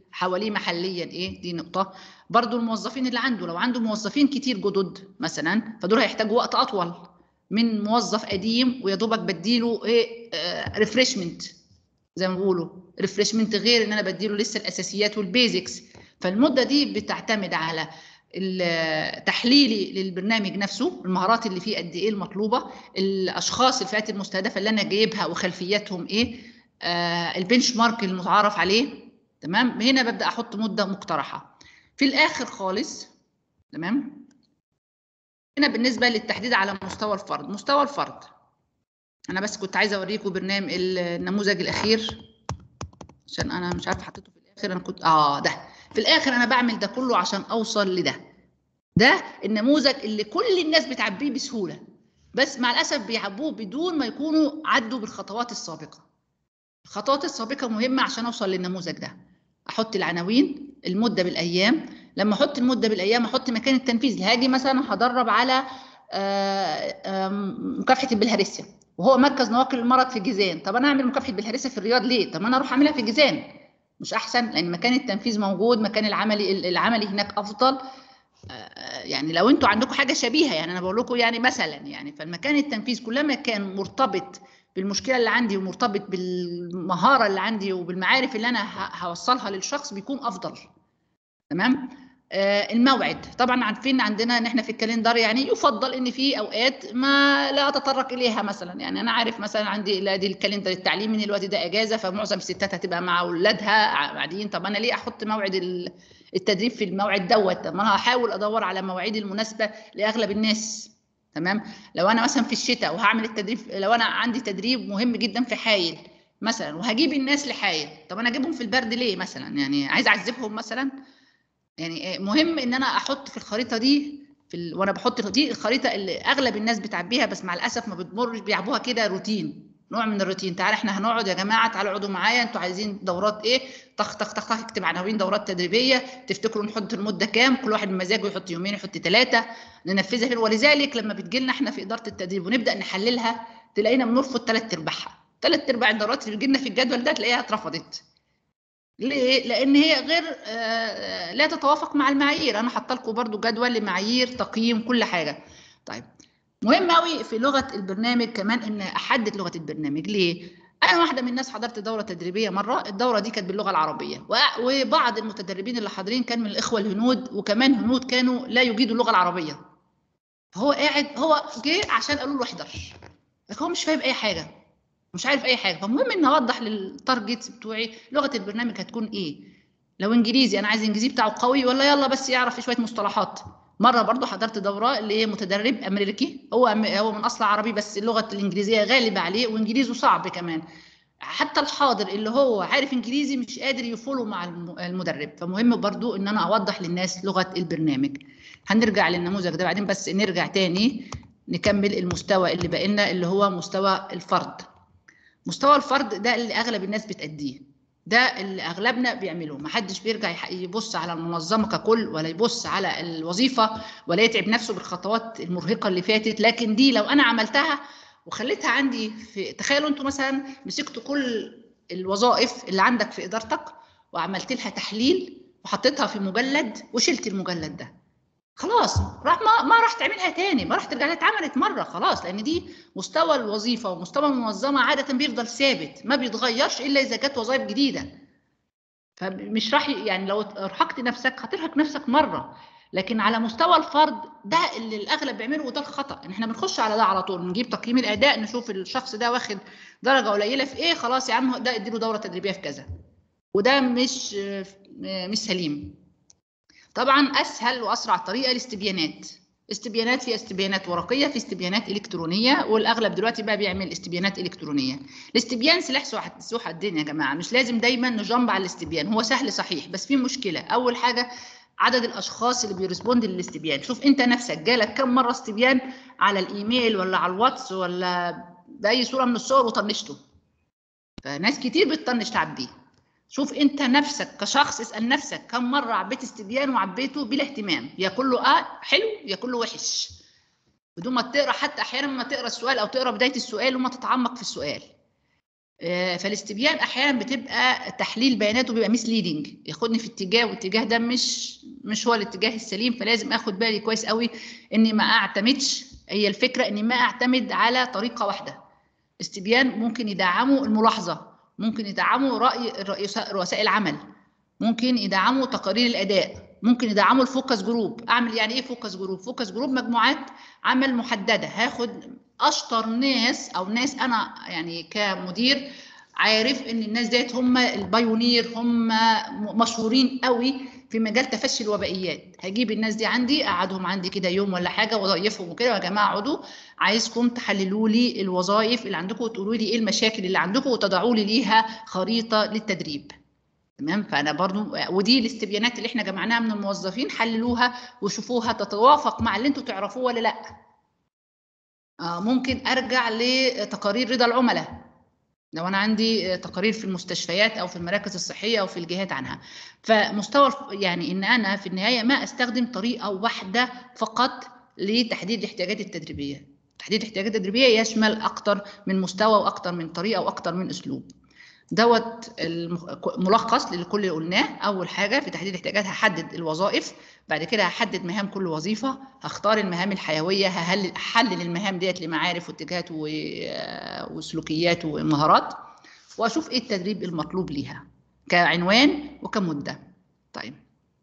S2: حواليه محليا ايه، دي نقطه. برضو الموظفين اللي عنده، لو عنده موظفين كتير جدد مثلا فدول هيحتاجوا وقت اطول من موظف قديم ويا دوبك بديله ايه آه ريفريشمنت زي ما بيقولوا، ريفريشمنت غير ان انا بديله لسه الاساسيات والبيزكس. فالمده دي بتعتمد على تحليلي للبرنامج نفسه، المهارات اللي فيه قد ايه المطلوبه، الاشخاص الفئات المستهدفه اللي انا جايبها وخلفياتهم ايه، آه البنش مارك المتعارف عليه. تمام، هنا ببدا احط مده مقترحه في الاخر خالص. تمام، هنا بالنسبه للتحديد على مستوى الفرد. مستوى الفرد انا بس كنت عايزه اوريكم برنامج النموذج الاخير عشان انا مش عارفه حطيته في الاخر. انا كنت اه ده في الاخر انا بعمل ده كله عشان اوصل لده. ده النموذج اللي كل الناس بتعبيه بسهوله، بس مع الاسف بيعبوه بدون ما يكونوا عدوا بالخطوات السابقه. الخطوات السابقه مهمه عشان اوصل للنموذج ده. احط العناوين، المده بالايام، لما احط المده بالايام احط مكان التنفيذ. هاجي مثلا هدرب على مكافحه البلهارسيا وهو مركز نواقل المرض في جيزان. طب انا اعمل مكافحه البلهارسيا في الرياض ليه؟ طب انا اروح اعملها في جيزان مش احسن؟ لان مكان التنفيذ موجود، مكان العملي العملي هناك افضل. يعني لو انتوا عندكم حاجه شبيهه، يعني انا بقول لكم يعني مثلا يعني فالمكان التنفيذ كلما كان مرتبط بالمشكله اللي عندي ومرتبط بالمهاره اللي عندي وبالمعارف اللي انا هوصلها للشخص بيكون افضل. تمام. آه الموعد طبعا عارفين عندنا ان احنا في الكالندر يعني يفضل ان في اوقات ما لا اتطرق اليها. مثلا يعني انا عارف مثلا عندي دي الكالندر التعليمي من الوقت ده اجازه، فمعظم الستات هتبقى مع اولادها قاعدين. طب انا ليه احط موعد التدريب في الموعد دوت؟ طب ما انا هحاول ادور على مواعيد المناسبه لاغلب الناس. تمام. لو انا مثلا في الشتاء وهعمل التدريب، لو انا عندي تدريب مهم جدا في حايل مثلا وهجيب الناس لحايل، طب انا اجيبهم في البرد ليه مثلا؟ يعني عايز اعذبهم مثلا؟ يعني مهم ان انا احط في الخريطه دي في ال... وانا بحط دي الخريطه اللي اغلب الناس بتعبيها، بس مع الاسف ما بتمرش بيعبوها كده روتين، نوع من الروتين. تعال احنا هنقعد يا جماعه، تعالوا اقعدوا معايا، انتوا عايزين دورات ايه؟ طخ طخ طخ طخ، اكتب عناوين دورات تدريبيه. تفتكروا نحط المده كام؟ كل واحد بمزاجه يحط يومين يحط ثلاثه ننفذها فين. ولذلك لما بتجي لنا احنا في اداره التدريب ونبدا نحللها تلاقينا بنرفض ثلاث ارباعها. ثلاث ارباع الدورات اللي بتجي لنا في الجدول ده تلاقيها اترفضت. ليه؟ لأن هي غير آه لا تتوافق مع المعايير. أنا حاطة لكم برضو جدول لمعايير تقييم كل حاجة. طيب مهم أوي في لغة البرنامج كمان إن أحدد لغة البرنامج. ليه؟ أنا واحدة من الناس حضرت دورة تدريبية مرة، الدورة دي كانت باللغة العربية، وبعض المتدربين اللي حاضرين كان من الإخوة الهنود، وكمان هنود كانوا لا يجيدوا اللغة العربية. فهو قاعد، هو جه عشان قالوا له احضر، لكن هو مش فاهم أي حاجة، مش عارف اي حاجه. فمهم ان اوضح للتارجتس بتوعي لغه البرنامج هتكون ايه. لو انجليزي انا عايز الانجليزي بتاعه قوي، ولا يلا بس يعرف شويه مصطلحات. مره برضو حضرت دوره اللي هي متدرب امريكي، هو هو من اصل عربي بس اللغه الانجليزيه غالبه عليه وانجليزه صعب كمان. حتى الحاضر اللي هو عارف انجليزي مش قادر يفولو مع المدرب. فمهم برضو ان انا اوضح للناس لغه البرنامج. هنرجع للنموذج ده بعدين، بس نرجع تاني نكمل المستوى اللي بقى لنا اللي هو مستوى الفرد. مستوى الفرد ده اللي اغلب الناس بتأديه، ده اللي اغلبنا بيعملوه. ما حدش بيرجع يبص على المنظمه ككل، ولا يبص على الوظيفه، ولا يتعب نفسه بالخطوات المرهقه اللي فاتت. لكن دي لو انا عملتها وخليتها عندي في، تخيلوا انتوا مثلا مسكتوا كل الوظائف اللي عندك في ادارتك وعملت لها تحليل وحطيتها في مجلد وشلت المجلد ده، خلاص راح ما, ما راح تعملها تاني، ما راح ترجع لها، اتعملت مره خلاص. لان دي مستوى الوظيفه ومستوى المنظمه عاده بيفضل ثابت ما بيتغيرش الا اذا جت وظائف جديده. فمش راح يعني لو ارهقت نفسك هترهق نفسك مره. لكن على مستوى الفرد ده اللي الاغلب بيعمله، وده الخطا، ان احنا بنخش على ده على طول، نجيب تقييم الاداء نشوف الشخص ده واخد درجه قليله في ايه، خلاص يا عم ده اديله دوره تدريبيه في كذا، وده مش مش سليم. طبعا اسهل واسرع طريقه الاستبيانات. استبيانات، في استبيانات ورقيه، في استبيانات الكترونيه، والاغلب دلوقتي بقى بيعمل استبيانات الكترونيه. الاستبيان سلاح ذو حدين يا جماعه، مش لازم دايما نجنب على الاستبيان، هو سهل صحيح بس في مشكله. اول حاجه عدد الاشخاص اللي بيرسبوند للاستبيان. شوف انت نفسك جالك كم مره استبيان على الايميل ولا على الواتس ولا باي صوره من الصور وطنشته. فناس كتير بتطنش تعبيه. شوف انت نفسك كشخص، اسال نفسك كم مره عبيت استبيان وعبيته بلا اهتمام، يا كله اه حلو يا كله وحش، بدون ما تقرا حتى احيانا ما تقرا السؤال او تقرا بدايه السؤال وما تتعمق في السؤال. فالاستبيان احيانا بتبقى تحليل بياناته بيبقى مسليدنج، ياخدني في اتجاه والاتجاه ده مش مش هو الاتجاه السليم، فلازم اخد بالي كويس قوي اني ما اعتمدش. هي الفكره اني ما اعتمد على طريقه واحده. استبيان ممكن يدعموا الملاحظه، ممكن يدعموا راي رؤساء العمل، ممكن يدعموا تقارير الاداء، ممكن يدعموا الفوكس جروب. اعمل يعني ايه فوكس جروب؟ فوكس جروب مجموعات عمل محدده، هاخد اشطر ناس او ناس انا يعني كمدير عارف ان الناس ديت هم البايونير، هم مشهورين قوي في مجال تفشي الوبائيات. هجيب الناس دي عندي، اقعدهم عندي كده يوم ولا حاجه واضيفهم وكده، يا جماعه اقعدوا عايزكم تحللوا لي الوظائف اللي عندكم وتقولوا لي ايه المشاكل اللي عندكم وتضعوا لي ليها خريطه للتدريب. تمام؟ فانا برضو ودي الاستبيانات اللي احنا جمعناها من الموظفين، حللوها وشوفوها تتوافق مع اللي انتوا تعرفوه ولا لا. آه ممكن ارجع لتقارير رضا العملاء لو انا عندي تقارير في المستشفيات او في المراكز الصحيه او في الجهات عنها. فمستوى يعني ان انا في النهايه ما استخدم طريقه واحده فقط لتحديد الاحتياجات التدريبيه. تحديد الاحتياجات التدريبيه يشمل اكتر من مستوى واكتر من طريقه واكتر من اسلوب. دوت الملخص لكل اللي قلناه. اول حاجه في تحديد الاحتياجات هحدد الوظائف، بعد كده هحدد مهام كل وظيفه، هختار المهام الحيويه، هحلل المهام ديت لمعارف واتجاهات وسلوكيات ومهارات، واشوف ايه التدريب المطلوب ليها كعنوان وكمده. طيب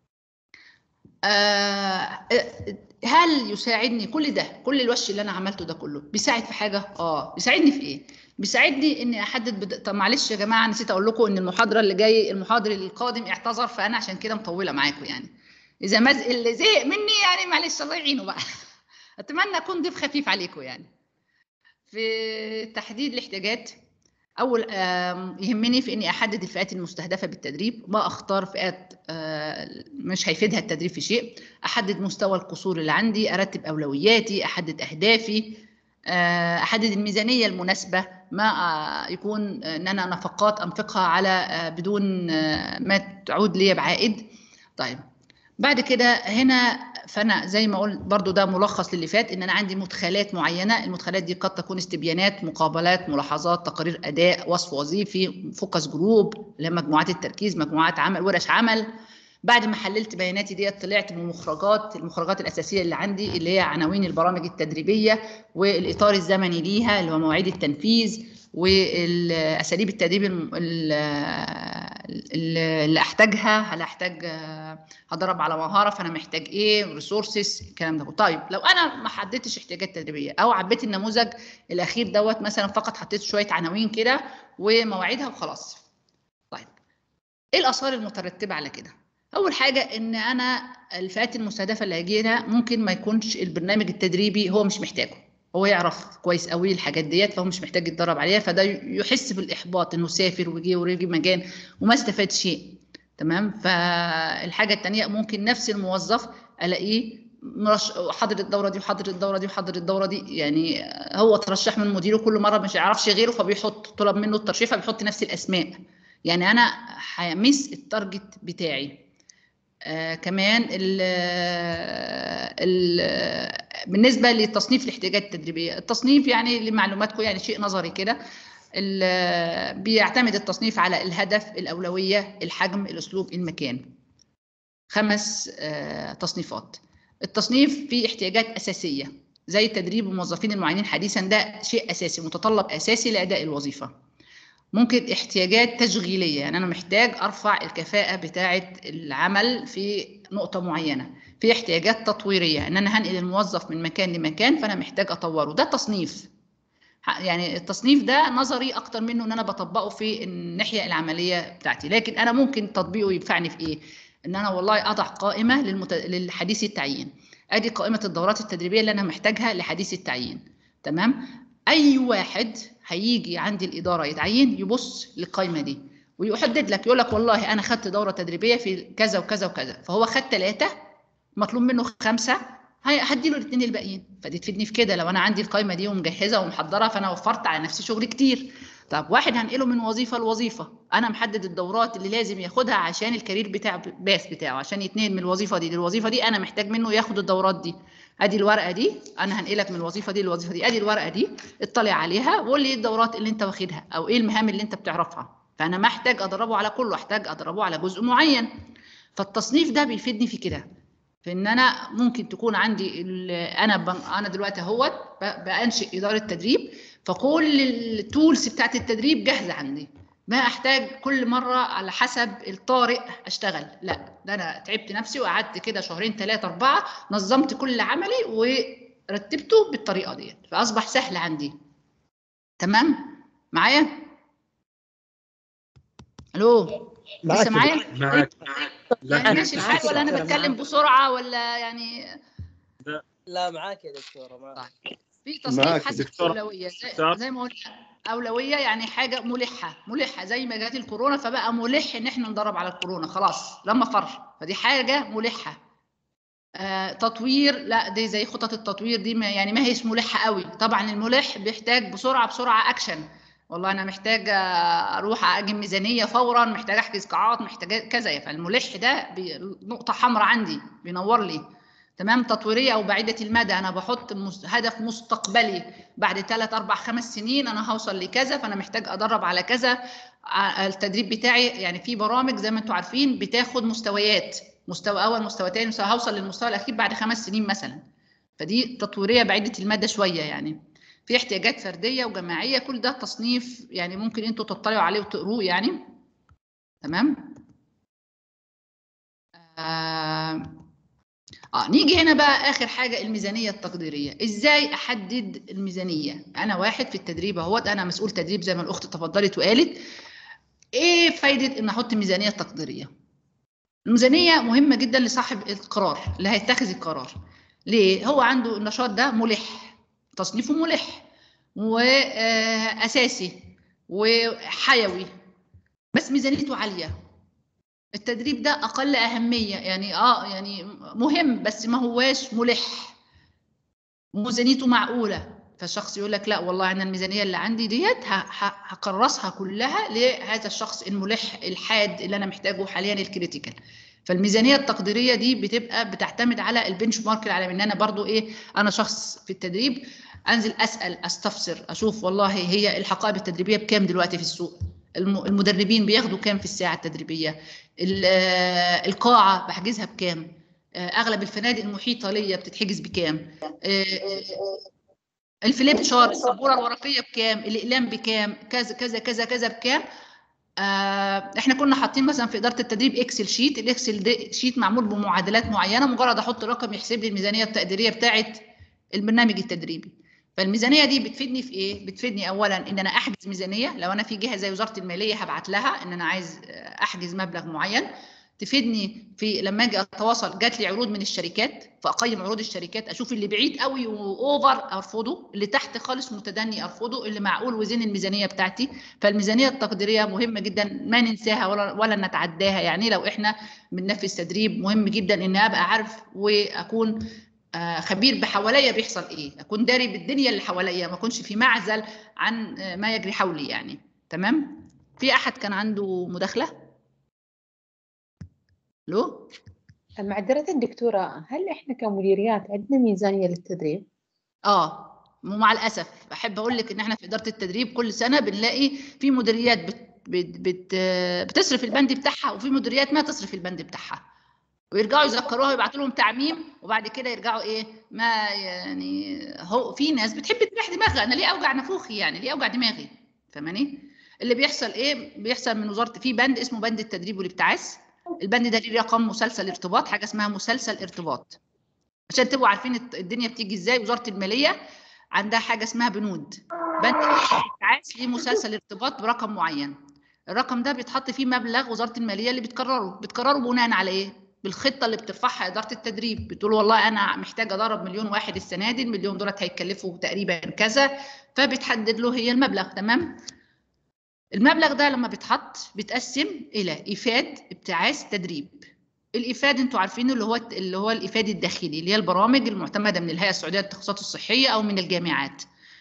S2: آه هل يساعدني كل ده، كل الوش اللي انا عملته ده كله بيساعد في حاجه؟ اه بيساعدني في ايه؟ بيساعدني اني احدد بد... طب معلش يا جماعه نسيت اقول لكم ان المحاضره اللي جاي المحاضر القادم اعتذر، فانا عشان كده مطوله معاكم يعني. اذا مز... اللي زهق مني يعني معلش الله يعينه بقى. اتمنى اكون ضيف خفيف عليكم يعني. في تحديد الاحتياجات اول يهمني في اني احدد الفئات المستهدفه بالتدريب، ما اختار فئات مش هيفيدها التدريب في شيء، احدد مستوى القصور اللي عندي، ارتب اولوياتي، احدد اهدافي، احدد الميزانيه المناسبه، ما يكون ان انا نفقات انفقها على بدون ما تعود لي بعائد. طيب بعد كده هنا فانا زي ما قلت برضو ده ملخص للي فات، ان انا عندي مدخلات معينه، المدخلات دي قد تكون استبيانات، مقابلات، ملاحظات، تقارير اداء، وصف وظيفي، فوكس جروب اللي هي مجموعات التركيز، مجموعات عمل، ورش عمل. بعد ما حللت بياناتي ديت طلعت بمخرجات، المخرجات الاساسيه اللي عندي اللي هي عناوين البرامج التدريبيه والاطار الزمني ليها اللي هو مواعيد التنفيذ والاساليب التدريب اللي احتاجها. هل احتاج هضرب على مهاره فانا محتاج ايه، ريسورسز، الكلام ده. طيب لو انا ما حددتش احتياجات تدريبيه او عبيت النموذج الاخير دوت مثلا فقط حطيت شويه عناوين كده ومواعيدها وخلاص. طيب ايه الاثار المترتبه على كده؟ اول حاجه ان انا الفئات المستهدفه اللي هيجينا ممكن ما يكونش البرنامج التدريبي هو مش محتاجه، هو يعرف كويس قوي الحاجات ديت فهو مش محتاج يتدرب عليها، فده يحس بالاحباط انه سافر وجي ورجي مكان وما استفاد شيء. تمام؟ فالحاجه الثانيه ممكن نفس الموظف الاقيه حاضر الدوره دي وحاضر الدوره دي وحاضر الدوره دي، يعني هو ترشح من مديره كل مره مش يعرفش غيره فبيحط طلب منه الترشيح فبيحط نفس الاسماء، يعني انا همس التارجت بتاعي. آه كمان ال ال بالنسبه لتصنيف الاحتياجات التدريبيه، التصنيف يعني لمعلوماتكم يعني شيء نظري كده، بيعتمد التصنيف على الهدف، الاولويه، الحجم، الاسلوب، المكان. خمس آه تصنيفات. التصنيف فيه احتياجات اساسيه زي تدريب الموظفين المعينين حديثا، ده شيء اساسي متطلب اساسي لاداء الوظيفه. ممكن احتياجات تشغيليه، يعني انا محتاج ارفع الكفاءه بتاعه العمل في نقطه معينه. في احتياجات تطويريه، ان انا هنقل الموظف من مكان لمكان فانا محتاج اطوره، ده تصنيف. يعني التصنيف ده نظري اكتر منه ان انا بطبقه في الناحيه العمليه بتاعتي، لكن انا ممكن تطبيقه ينفعني في ايه؟ ان انا والله اضع قائمه للمت... للحديث التعيين، ادي قائمه الدورات التدريبيه اللي انا محتاجها لحديث التعيين. تمام؟ اي واحد هيجي عندي الاداره يتعين يبص للقائمه دي ويحدد لك، يقول لك والله انا خدت دوره تدريبيه في كذا وكذا وكذا، فهو خد ثلاثه مطلوب منه خمسه هدي له الاثنين الباقيين، فدي تفيدني في كده. لو انا عندي القائمه دي ومجهزه ومحضره فانا وفرت على نفسي شغل كتير. طب واحد هنقله من وظيفه لوظيفه، انا محدد الدورات اللي لازم ياخدها عشان الكارير بتاع باس بتاعه، عشان يتنقل من الوظيفه دي للوظيفه دي انا محتاج منه ياخد الدورات دي، ادي الورقه دي، انا هنقلك من الوظيفه دي للوظيفه دي، ادي الورقه دي اطلع عليها وقول لي ايه الدورات اللي انت واخدها او ايه المهام اللي انت بتعرفها. فانا ما احتاج ادربه على كله، احتاج ادربه على جزء معين. فالتصنيف ده بيفيدني في كده، في ان انا ممكن تكون عندي انا بن... انا دلوقتي اهوت بانشئ اداره تدريب، فكل التولز بتاعت التدريب جاهزه عندي، ما احتاج كل مره على حسب الطارئ اشتغل. لا، ده انا تعبت نفسي وقعدت كده شهرين ثلاثه اربعه نظمت كل عملي ورتبته بالطريقه ديت، فاصبح سهل عندي. تمام معايا؟ الو لسه معايا؟
S7: معاك.
S2: يعني ماشي الحال ولا انا بتكلم بسرعه ولا يعني؟
S5: لا معاك يا دكتوره معاك.
S2: في تصنيف حسب الاولويه، زي, زي ما قلنا اولويه يعني حاجه ملحه ملحه، زي ما جات الكورونا فبقى ملح ان احنا ندرب على الكورونا خلاص لما فر، فدي حاجه ملحه. آه تطوير لا، دي زي خطط التطوير دي ما يعني ما هيش ملحه قوي. طبعا الملح بيحتاج بسرعه بسرعه اكشن، والله انا محتاج اروح اجيب ميزانيه فورا، محتاج احجز قاعات، محتاج كذا. فالملح ده نقطه حمراء عندي بينور لي. تمام. تطويريه او بعيده المدى، انا بحط هدف مستقبلي بعد ثلاث اربع خمس سنين انا هوصل لكذا، فانا محتاج ادرب على كذا. التدريب بتاعي يعني في برامج زي ما انتم عارفين بتاخد مستويات، مستوى اول مستوى ثاني مستوى، هوصل للمستوى الاخير بعد خمس سنين مثلا. فدي تطويريه بعيده المدى شويه يعني. في احتياجات فرديه وجماعيه، كل ده تصنيف يعني ممكن انتوا تطلعوا عليه وتقروه يعني. تمام. آه اه نيجي هنا بقى اخر حاجه الميزانيه التقديريه. ازاي احدد الميزانيه؟ انا واحد في التدريب اهوت، انا مسؤول تدريب زي ما الاخت تفضلت وقالت. ايه فايده ان احط ميزانيه تقديريه؟ الميزانيه مهمه جدا لصاحب القرار اللي هيتخذ القرار. ليه؟ هو عنده النشاط ده ملح، تصنيفه ملح واساسي وحيوي، بس ميزانيته عاليه. التدريب ده اقل اهميه يعني اه يعني مهم بس ما هواش ملح، ميزانيته معقوله. فالشخص يقول لك لا والله انا الميزانيه اللي عندي ديت هكرسها كلها لهذا الشخص الملح الحاد اللي انا محتاجه حاليا الكريتيكال. فالميزانيه التقديريه دي بتبقى بتعتمد على البنش مارك العالمي، ان انا برضو ايه، انا شخص في التدريب انزل اسال استفسر اشوف والله هي الحقائب التدريبيه بكام دلوقتي في السوق، المدربين بياخدوا كام في الساعه التدريبيه، القاعه بحجزها بكام، اغلب الفنادق المحيطه ليا بتتحجز بكام، الفليب شارت السبوره الورقيه بكام، الاقلام بكام، كذا كذا كذا كذا بكام. آه احنا كنا حاطين مثلا في اداره التدريب اكسل شيت، الاكسل ده شيت معمول بمعادلات معينه، مجرد احط رقم يحسب لي الميزانيه التقديريه بتاعه البرنامج التدريبي. فالميزانيه دي بتفيدني في ايه؟ بتفيدني اولا ان انا احجز ميزانيه، لو انا في جهه زي وزاره الماليه هبعت لها ان انا عايز احجز مبلغ معين. تفيدني في لما اجي اتواصل، جات لي عروض من الشركات فاقيم عروض الشركات، اشوف اللي بعيد قوي واوفر ارفضه، اللي تحت خالص متدني ارفضه، اللي معقول وزن الميزانيه بتاعتي. فالميزانيه التقديريه مهمه جدا ما ننساها ولا ولا نتعداها. يعني لو احنا بننفذ تدريب مهم جدا ان ابقى عارف واكون خبير بحواليا بيحصل ايه، اكون داري بالدنيا اللي حواليا، ما اكونش في معزل عن ما يجري حولي يعني. تمام. في احد كان عنده مداخله؟ لو
S1: معذرة دكتورة، هل احنا كمديريات عندنا ميزانية للتدريب؟
S2: اه ومع الاسف احب اقول لك ان احنا في اداره التدريب كل سنه بنلاقي في مديريات بت بت بت بتصرف البند بتاعها، وفي مديريات ما تصرف البند بتاعها، ويرجعوا يذكروها ويبعتوا لهم تعميم، وبعد كده يرجعوا ايه ما يعني. هو في ناس بتحب تريح دماغها، انا ليه اوجع نفوخي يعني، ليه اوجع دماغي؟ فاهماني؟ اللي بيحصل ايه؟ بيحصل من وزاره في بند اسمه بند التدريب والابتعاث. البند ده ليه رقم مسلسل ارتباط، حاجه اسمها مسلسل ارتباط، عشان تبقوا عارفين الدنيا بتيجي ازاي. وزاره الماليه عندها حاجه اسمها بنود. بند الابتعاث ليه مسلسل ارتباط برقم معين، الرقم ده بيتحط فيه مبلغ وزاره الماليه اللي بتقرره، بتقرره بناء على ايه؟ بالخطه اللي بترفعها اداره التدريب. بتقول والله انا محتاج ادرب مليون واحد السنه دي، المليون دولت هيكلفوا تقريبا كذا، فبتحدد له هي المبلغ. تمام. المبلغ ده لما بيتحط بيتقسم الى افاد، ابتعاث، تدريب. الافاد انتوا عارفينه اللي هو اللي هو الافاد الداخلي، اللي هي البرامج المعتمده من الهيئه السعوديه للتخصصات الصحيه او من الجامعات.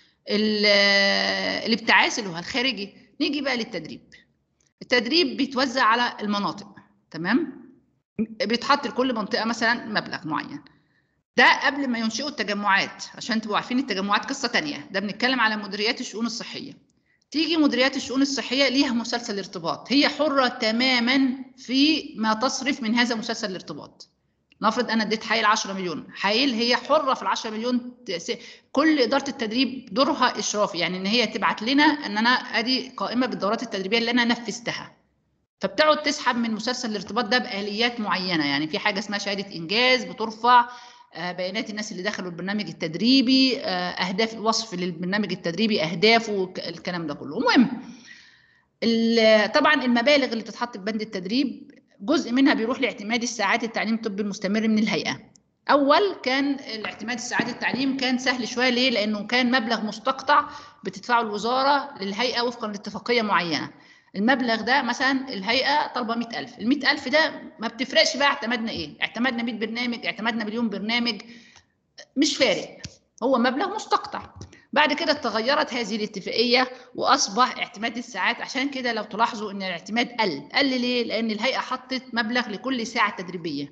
S2: الابتعاث اللي هو الخارجي. نيجي بقى للتدريب. التدريب بيتوزع على المناطق. تمام. بيتحط لكل منطقه مثلا مبلغ معين. ده قبل ما ينشئوا التجمعات، عشان تبقوا عارفين التجمعات قصه ثانيه. ده بنتكلم على مديريات الشؤون الصحيه. تيجي مديريات الشؤون الصحيه ليها مسلسل ارتباط، هي حره تماما في ما تصرف من هذا مسلسل الارتباط. نفرض انا اديت حايل عشرة مليون، حايل هي حره في ال عشرة مليون. كل اداره التدريب دورها اشرافي، يعني ان هي تبعت لنا ان انا ادي قائمه بالدورات التدريبيه اللي انا نفذتها، فبتقعد تسحب من مسلسل الارتباط ده باليات معينه. يعني في حاجه اسمها شهاده انجاز بترفع، بيانات الناس اللي دخلوا البرنامج التدريبي، اهداف الوصف للبرنامج التدريبي، اهدافه، الكلام ده كله. المهم طبعا المبالغ اللي بتتحط في بند التدريب جزء منها بيروح لاعتماد الساعات التعليم الطبي المستمر من الهيئه. اول كان الاعتماد الساعات التعليم كان سهل شويه، ليه؟ لانه كان مبلغ مستقطع بتدفعه الوزاره للهيئه وفقا لاتفاقيه معينه. المبلغ ده مثلا الهيئه طالبه مئة ألف، ال مئة ألف ده ما بتفرقش بقى اعتمدنا ايه، اعتمدنا مئة برنامج، اعتمدنا مليون برنامج، مش فارق، هو مبلغ مستقطع. بعد كده تغيرت هذه الاتفاقيه واصبح اعتماد الساعات. عشان كده لو تلاحظوا ان الاعتماد قل قل ليه؟ لان الهيئه حطت مبلغ لكل ساعه تدريبيه،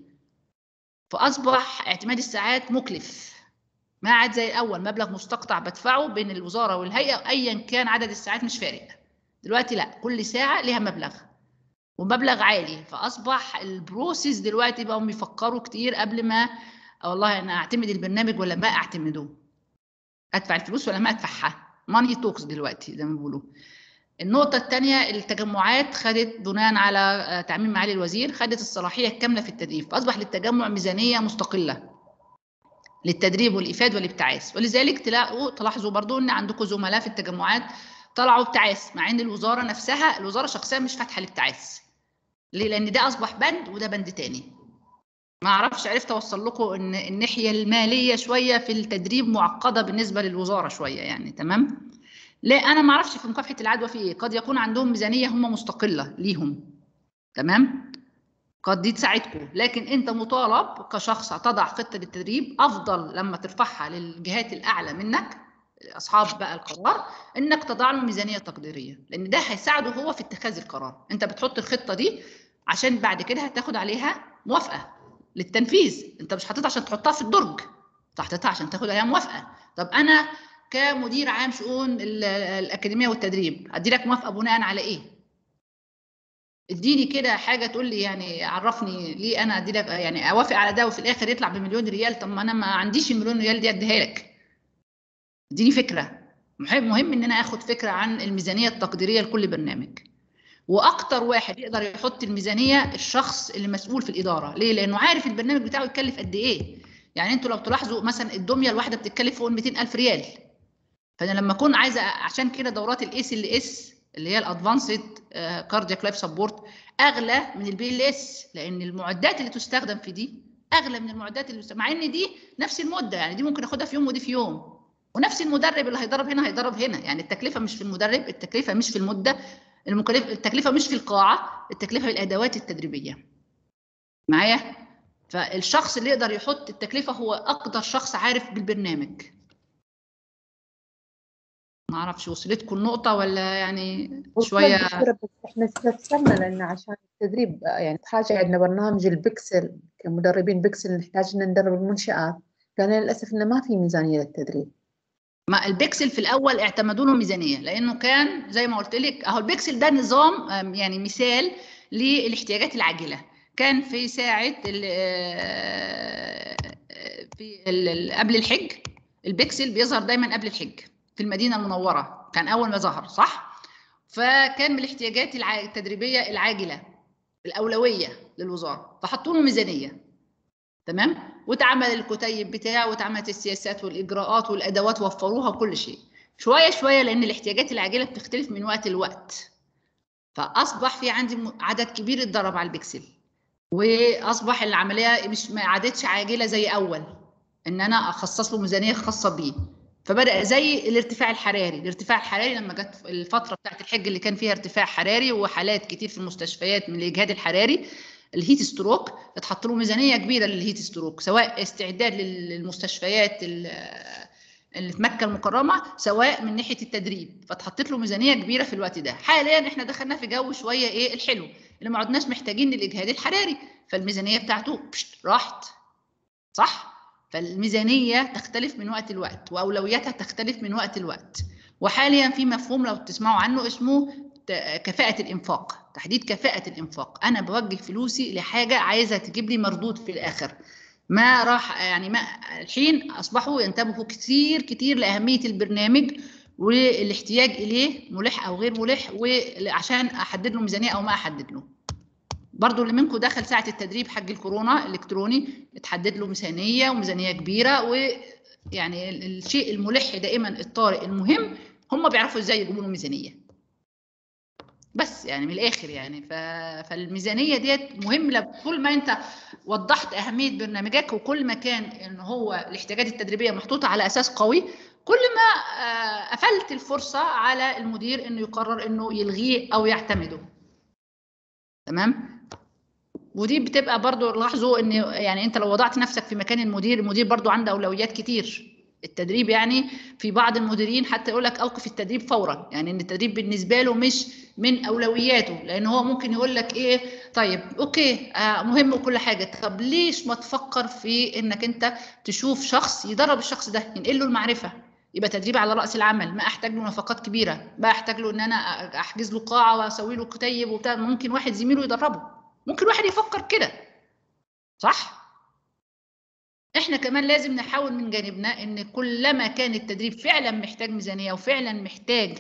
S2: فاصبح اعتماد الساعات مكلف، ما عاد زي الاول مبلغ مستقطع بدفعه بين الوزاره والهيئه ايا كان عدد الساعات مش فارق. دلوقتي لا، كل ساعه ليها مبلغ ومبلغ عالي، فاصبح البروسيس دلوقتي بقوا يفكروا كتير قبل ما والله انا اعتمد البرنامج ولا ما اعتمده، ادفع الفلوس ولا ما ادفعها. ماني توكس دلوقتي زي ما بيقولوا. النقطه الثانيه، التجمعات خدت بناء على تعميم معالي الوزير خدت الصلاحيه الكامله في التدريب، فاصبح للتجمع ميزانيه مستقله للتدريب والافاد والابتعاث. ولذلك تلاقوا تلاحظوا برضو ان عندكم زملاء في التجمعات طلعوا ابتعاث، مع ان الوزاره نفسها الوزاره شخصيا مش فاتحه الابتعاث. ليه؟ لان ده اصبح بند وده بند تاني. ما اعرفش عرفت اوصل لكم ان الناحيه الماليه شويه في التدريب معقده بالنسبه للوزاره شويه يعني. تمام؟ لا انا ما اعرفش في مكافحه العدوى في ايه، قد يكون عندهم ميزانيه هم مستقله ليهم. تمام؟ قد دي تساعدكم، لكن انت مطالب كشخص تضع خطه للتدريب افضل لما ترفعها للجهات الاعلى منك اصحاب بقى القرار، انك تضع له ميزانيه تقديريه، لان ده هيساعده هو في اتخاذ القرار. انت بتحط الخطه دي عشان بعد كده هتاخد عليها موافقه للتنفيذ، انت مش حاططها عشان تحطها في الدرج، انت حاططها عشان تاخد عليها موافقه. طب انا كمدير عام شؤون الاكاديميه والتدريب ادي لك موافقه بناء على ايه؟ اديني كده حاجه تقول لي يعني عرفني ليه انا ادي لك يعني اوافق على ده وفي الاخر يطلع بمليون ريال. طب ما انا ما عنديش المليون ريال دي اديها لك. اديني فكره. مهم مهم ان انا اخد فكره عن الميزانيه التقديريه لكل برنامج. واكتر واحد يقدر يحط الميزانيه الشخص اللي مسؤول في الاداره. ليه؟ لانه عارف البرنامج بتاعه يتكلف قد ايه. يعني انتوا لو تلاحظوا مثلا الدميه الواحده بتتكلف فوق مئتين ألف ريال، فانا لما اكون عايزه، عشان كده دورات الاي سي ال اس اللي هي الادفانسد كاردياك لايف سبورت اغلى من البي ال اس، لان المعدات اللي تستخدم في دي اغلى من المعدات اللي تستخدم. مع ان دي نفس المده، يعني دي ممكن اخدها في يوم ودي في يوم، ونفس المدرب اللي هيدرب هنا هيدرب هنا. يعني التكلفه مش في المدرب، التكلفه مش في المده، التكلفه مش في القاعه، التكلفه في الادوات التدريبيه. معايا؟ فالشخص اللي يقدر يحط التكلفه هو اقدر شخص عارف بالبرنامج. ما اعرفش وصلتكم النقطه ولا يعني شويه؟
S1: بس احنا استفسرنا لان عشان التدريب يعني حاجه عندنا برنامج البكسل كمدربين بكسل نحتاج ان ندرب المنشآت، كان للاسف انه ما في ميزانيه للتدريب.
S2: ما البكسل في الاول اعتمدوا له ميزانيه، لانه كان زي ما قلت لك اهو البكسل ده نظام يعني مثال للاحتياجات العاجله. كان في ساعه في قبل الحج البكسل بيظهر دايما قبل الحج في المدينه المنوره، كان اول ما ظهر صح؟ فكان من الاحتياجات التدريبيه العاجله الاولويه للوزاره، فحطوا له ميزانيه. تمام؟ واتعمل الكتيب بتاعه واتعملت السياسات والاجراءات والادوات وفروها وكل شيء. شويه شويه لان الاحتياجات العاجله بتختلف من وقت لوقت، فاصبح في عندي عدد كبير اتدرب على البكسل، واصبح العمليه مش ما عادتش عاجله زي اول ان انا اخصص له ميزانيه خاصه بيه. فبدا زي الارتفاع الحراري، الارتفاع الحراري لما جت الفتره بتاعت الحج اللي كان فيها ارتفاع حراري وحالات كتير في المستشفيات من الاجهاد الحراري الهيت ستروك، اتحط له ميزانيه كبيره للهيت ستروك، سواء استعداد للمستشفيات اللي في مكه المكرمه سواء من ناحيه التدريب، فاتحطت له ميزانيه كبيره في الوقت ده. حاليا احنا دخلنا في جو شويه ايه الحلو اللي ما عدناش محتاجين للاجهاد الحراري، فالميزانيه بتاعته راحت صح؟ فالميزانيه تختلف من وقت لوقت واولوياتها تختلف من وقت لوقت. وحاليا في مفهوم لو تسمعوا عنه اسمه كفاءه الانفاق، تحديد كفاءه الانفاق. انا بوجه فلوسي لحاجه عايزه تجيب لي مردود في الاخر. ما راح يعني ما الحين اصبحوا ينتبهوا كتير كتير لاهميه البرنامج والاحتياج اليه ملح او غير ملح، وعشان احدد له ميزانيه او ما احدد له. برضو اللي منكم دخل ساعه التدريب حق الكورونا الالكتروني اتحدد له ميزانيه وميزانيه كبيره، ويعني الشيء الملح دائما الطارئ المهم هم بيعرفوا ازاي يجيبوا له ميزانيه. بس يعني من الاخر يعني ف... فالميزانيه ديت مهم. كل ما انت وضحت اهميه برنامجك وكل ما كان ان هو الاحتياجات التدريبيه محطوطه على اساس قوي، كل ما قفلت الفرصه على المدير انه يقرر انه يلغيه او يعتمده. تمام؟ ودي بتبقى برضو لاحظوا ان يعني انت لو وضعت نفسك في مكان المدير، المدير برضو عنده اولويات كتير. التدريب يعني في بعض المديرين حتى يقول لك اوقف التدريب فورا، يعني ان التدريب بالنسبه له مش من اولوياته، لان هو ممكن يقول لك ايه طيب اوكي آه مهم وكل حاجه، طب ليش ما تفكر في انك انت تشوف شخص يدرب الشخص ده ينقل له المعرفه، يبقى تدريب على راس العمل، ما احتاج له نفقات كبيره، ما احتاج له ان انا احجز له قاعه واسوي له كتيب وبتاع، ممكن واحد زميله يدربه، ممكن واحد يفكر كده صح؟ احنا كمان لازم نحاول من جانبنا ان كلما كان التدريب فعلا محتاج ميزانيه وفعلا محتاج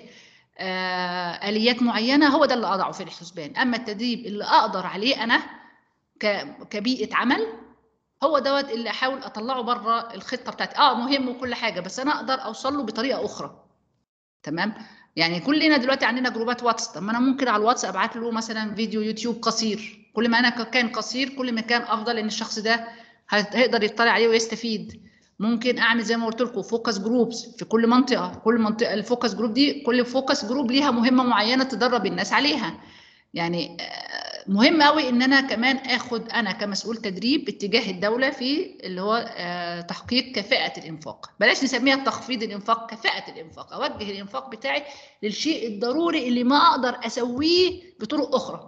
S2: آه اليات معينه، هو ده اللي اضعه في الحسبان. اما التدريب اللي اقدر عليه انا كبيئه عمل، هو دوت اللي احاول اطلعه بره الخطه بتاعتي. اه مهم وكل حاجه، بس انا اقدر اوصل له بطريقه اخرى. تمام؟ يعني كلنا دلوقتي عندنا جروبات واتس، طب ما انا ممكن على الواتس ابعت له مثلا فيديو يوتيوب قصير، كل ما انا كان قصير كل ما كان افضل ان الشخص ده هيقدر يطلع عليه ويستفيد. ممكن اعمل زي ما قلت لكم فوكس جروبس في كل منطقه، كل منطقه الفوكس جروب دي كل فوكس جروب ليها مهمه معينه تدرب الناس عليها. يعني مهم قوي ان انا كمان اخد انا كمسؤول تدريب اتجاه الدوله في اللي هو تحقيق كفاءه الانفاق. بلاش نسميها تخفيض الانفاق، كفاءه الانفاق. اوجه الانفاق بتاعي للشيء الضروري اللي ما اقدر اسويه بطرق اخرى.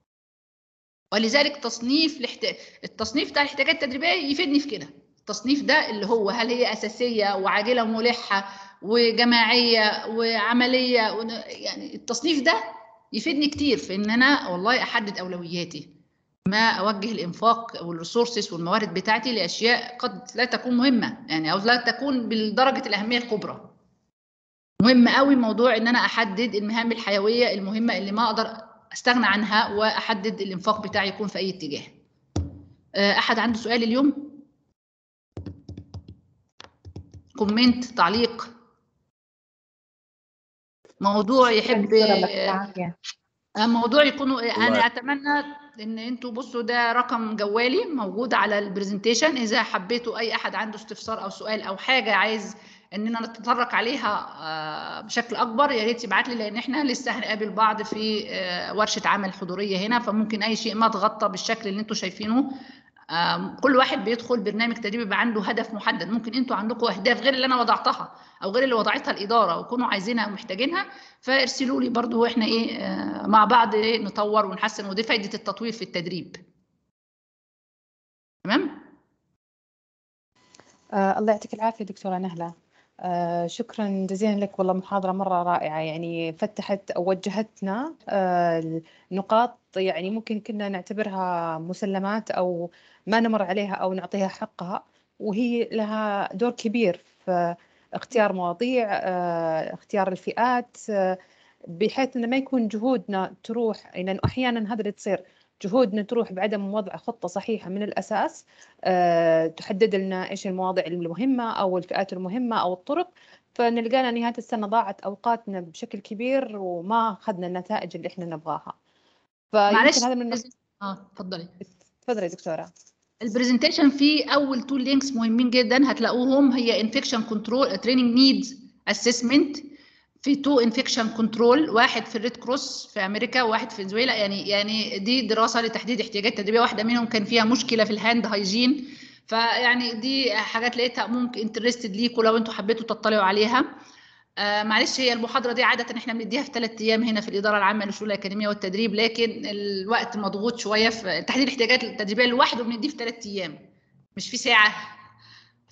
S2: ولذلك تصنيف الاحتياج التصنيف بتاع الاحتياجات التدريبيه يفيدني في كده. التصنيف ده اللي هو هل هي اساسيه وعاجله وملحه وجماعيه وعمليه، يعني التصنيف ده يفيدني كتير في ان انا والله احدد اولوياتي، ما اوجه الانفاق والريسورسز والموارد بتاعتي لاشياء قد لا تكون مهمه، يعني او لا تكون بدرجه الاهميه الكبرى. مهم قوي موضوع ان انا احدد المهام الحيويه المهمه اللي ما اقدر استغنى عنها، واحدد الانفاق بتاعي يكون في اي اتجاه. احد عنده سؤال اليوم؟ كومنت، تعليق، موضوع يحب موضوع يكونوا. انا اتمنى ان انتوا بصوا ده رقم جوالي موجود على البرزنتيشن، اذا حبيتوا اي احد عنده استفسار او سؤال او حاجه عايز اننا نتطرق عليها بشكل اكبر يا ريت يبعت لي، لان احنا لسه هنقابل بعض في ورشه عمل حضوريه هنا، فممكن اي شيء ما اتغطى بالشكل اللي انتوا شايفينه. كل واحد بيدخل برنامج تدريب يبقى عنده هدف محدد، ممكن انتوا عندكم اهداف غير اللي انا وضعتها او غير اللي وضعتها الاداره وكونوا عايزينها ومحتاجينها، فارسلوا لي برضو واحنا ايه مع بعض إيه نطور ونحسن، ودي فايده التطوير في التدريب. تمام؟
S1: آه الله يعطيك العافيه دكتوره نهله. آه شكرا جزيلا لك، والله محاضره مره رائعه، يعني فتحت او وجهتنا آه نقاط يعني ممكن كنا نعتبرها مسلمات او ما نمر عليها او نعطيها حقها، وهي لها دور كبير في اختيار مواضيع، آه اختيار الفئات، آه بحيث انه ما يكون جهودنا تروح، لانه احيانا هذا اللي تصير جهودنا تروح بعدم وضع خطة صحيحة من الأساس أه تحدد لنا إيش المواضيع المهمة أو الفئات المهمة أو الطرق، فنلقانا نهاية السنة ضاعت أوقاتنا بشكل كبير وما أخذنا النتائج اللي إحنا نبغاها.
S2: معلش
S1: هذا من
S2: اه تفضلي.
S1: تفضلي دكتورة.
S2: البرزنتيشن فيه أول تو لينكس مهمين جدا هتلاقوهم، هي انفكشن كنترول تريننج نيدز اسسمنت، في تو انفكشن كنترول، واحد في الريد كروس في امريكا وواحد في فنزويلا، يعني يعني دي دراسه لتحديد احتياجات تدريبيه، واحده منهم كان فيها مشكله في الهاند هايجين، فيعني دي حاجات لقيتها ممكن انترستد ليكم لو انتم حبيتوا تطلعوا عليها. آه معلش هي المحاضره دي عاده احنا بنديها في ثلاث ايام هنا في الاداره العامه للشؤون الاكاديميه والتدريب، لكن الوقت مضغوط شويه في تحديد الاحتياجات التدريبيه لوحده بنديه في ثلاث ايام مش في ساعه،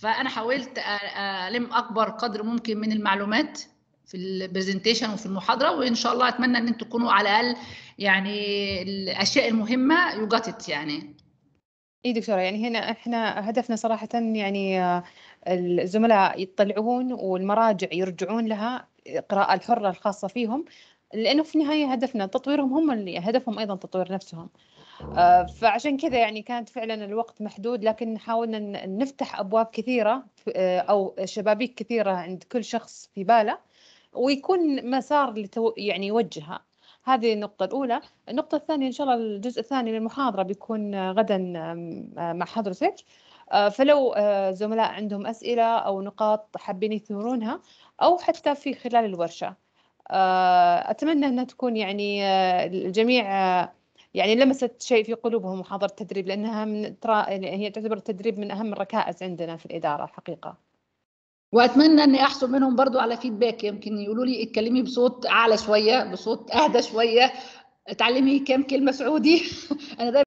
S2: فانا حاولت الم اكبر قدر ممكن من المعلومات في البرزنتيشن وفي المحاضره، وان شاء الله اتمنى ان انتم تكونوا على الاقل يعني الاشياء المهمه يوجتت يعني.
S9: اي دكتوره، يعني هنا احنا هدفنا صراحه يعني الزملاء يطلعون والمراجع يرجعون لها القراءه الحره الخاصه فيهم، لانه في النهايه هدفنا تطويرهم، هم اللي هدفهم ايضا تطوير نفسهم. فعشان كذا يعني كانت فعلا الوقت محدود، لكن حاولنا نفتح ابواب كثيره او شبابيك كثيره عند كل شخص في باله، ويكون مسار لتو يعني يوجهها. هذه النقطة الأولى. النقطة الثانية إن شاء الله الجزء الثاني من المحاضرة بيكون غدا مع حضرتك، فلو زملاء عندهم أسئلة أو نقاط حابين يثيرونها أو حتى في خلال الورشة، أتمنى أنها تكون يعني الجميع يعني لمست شيء في قلوبهم محاضرة التدريب، لأنها من ترى هي تعتبر التدريب من أهم الركائز عندنا في الإدارة الحقيقة.
S2: واتمنى اني احصل منهم برضو على فيدباك، يمكن يقولوا لي اتكلمي بصوت اعلى شويه، بصوت اهدى شويه، اتعلمي كام كلمه سعودي. انا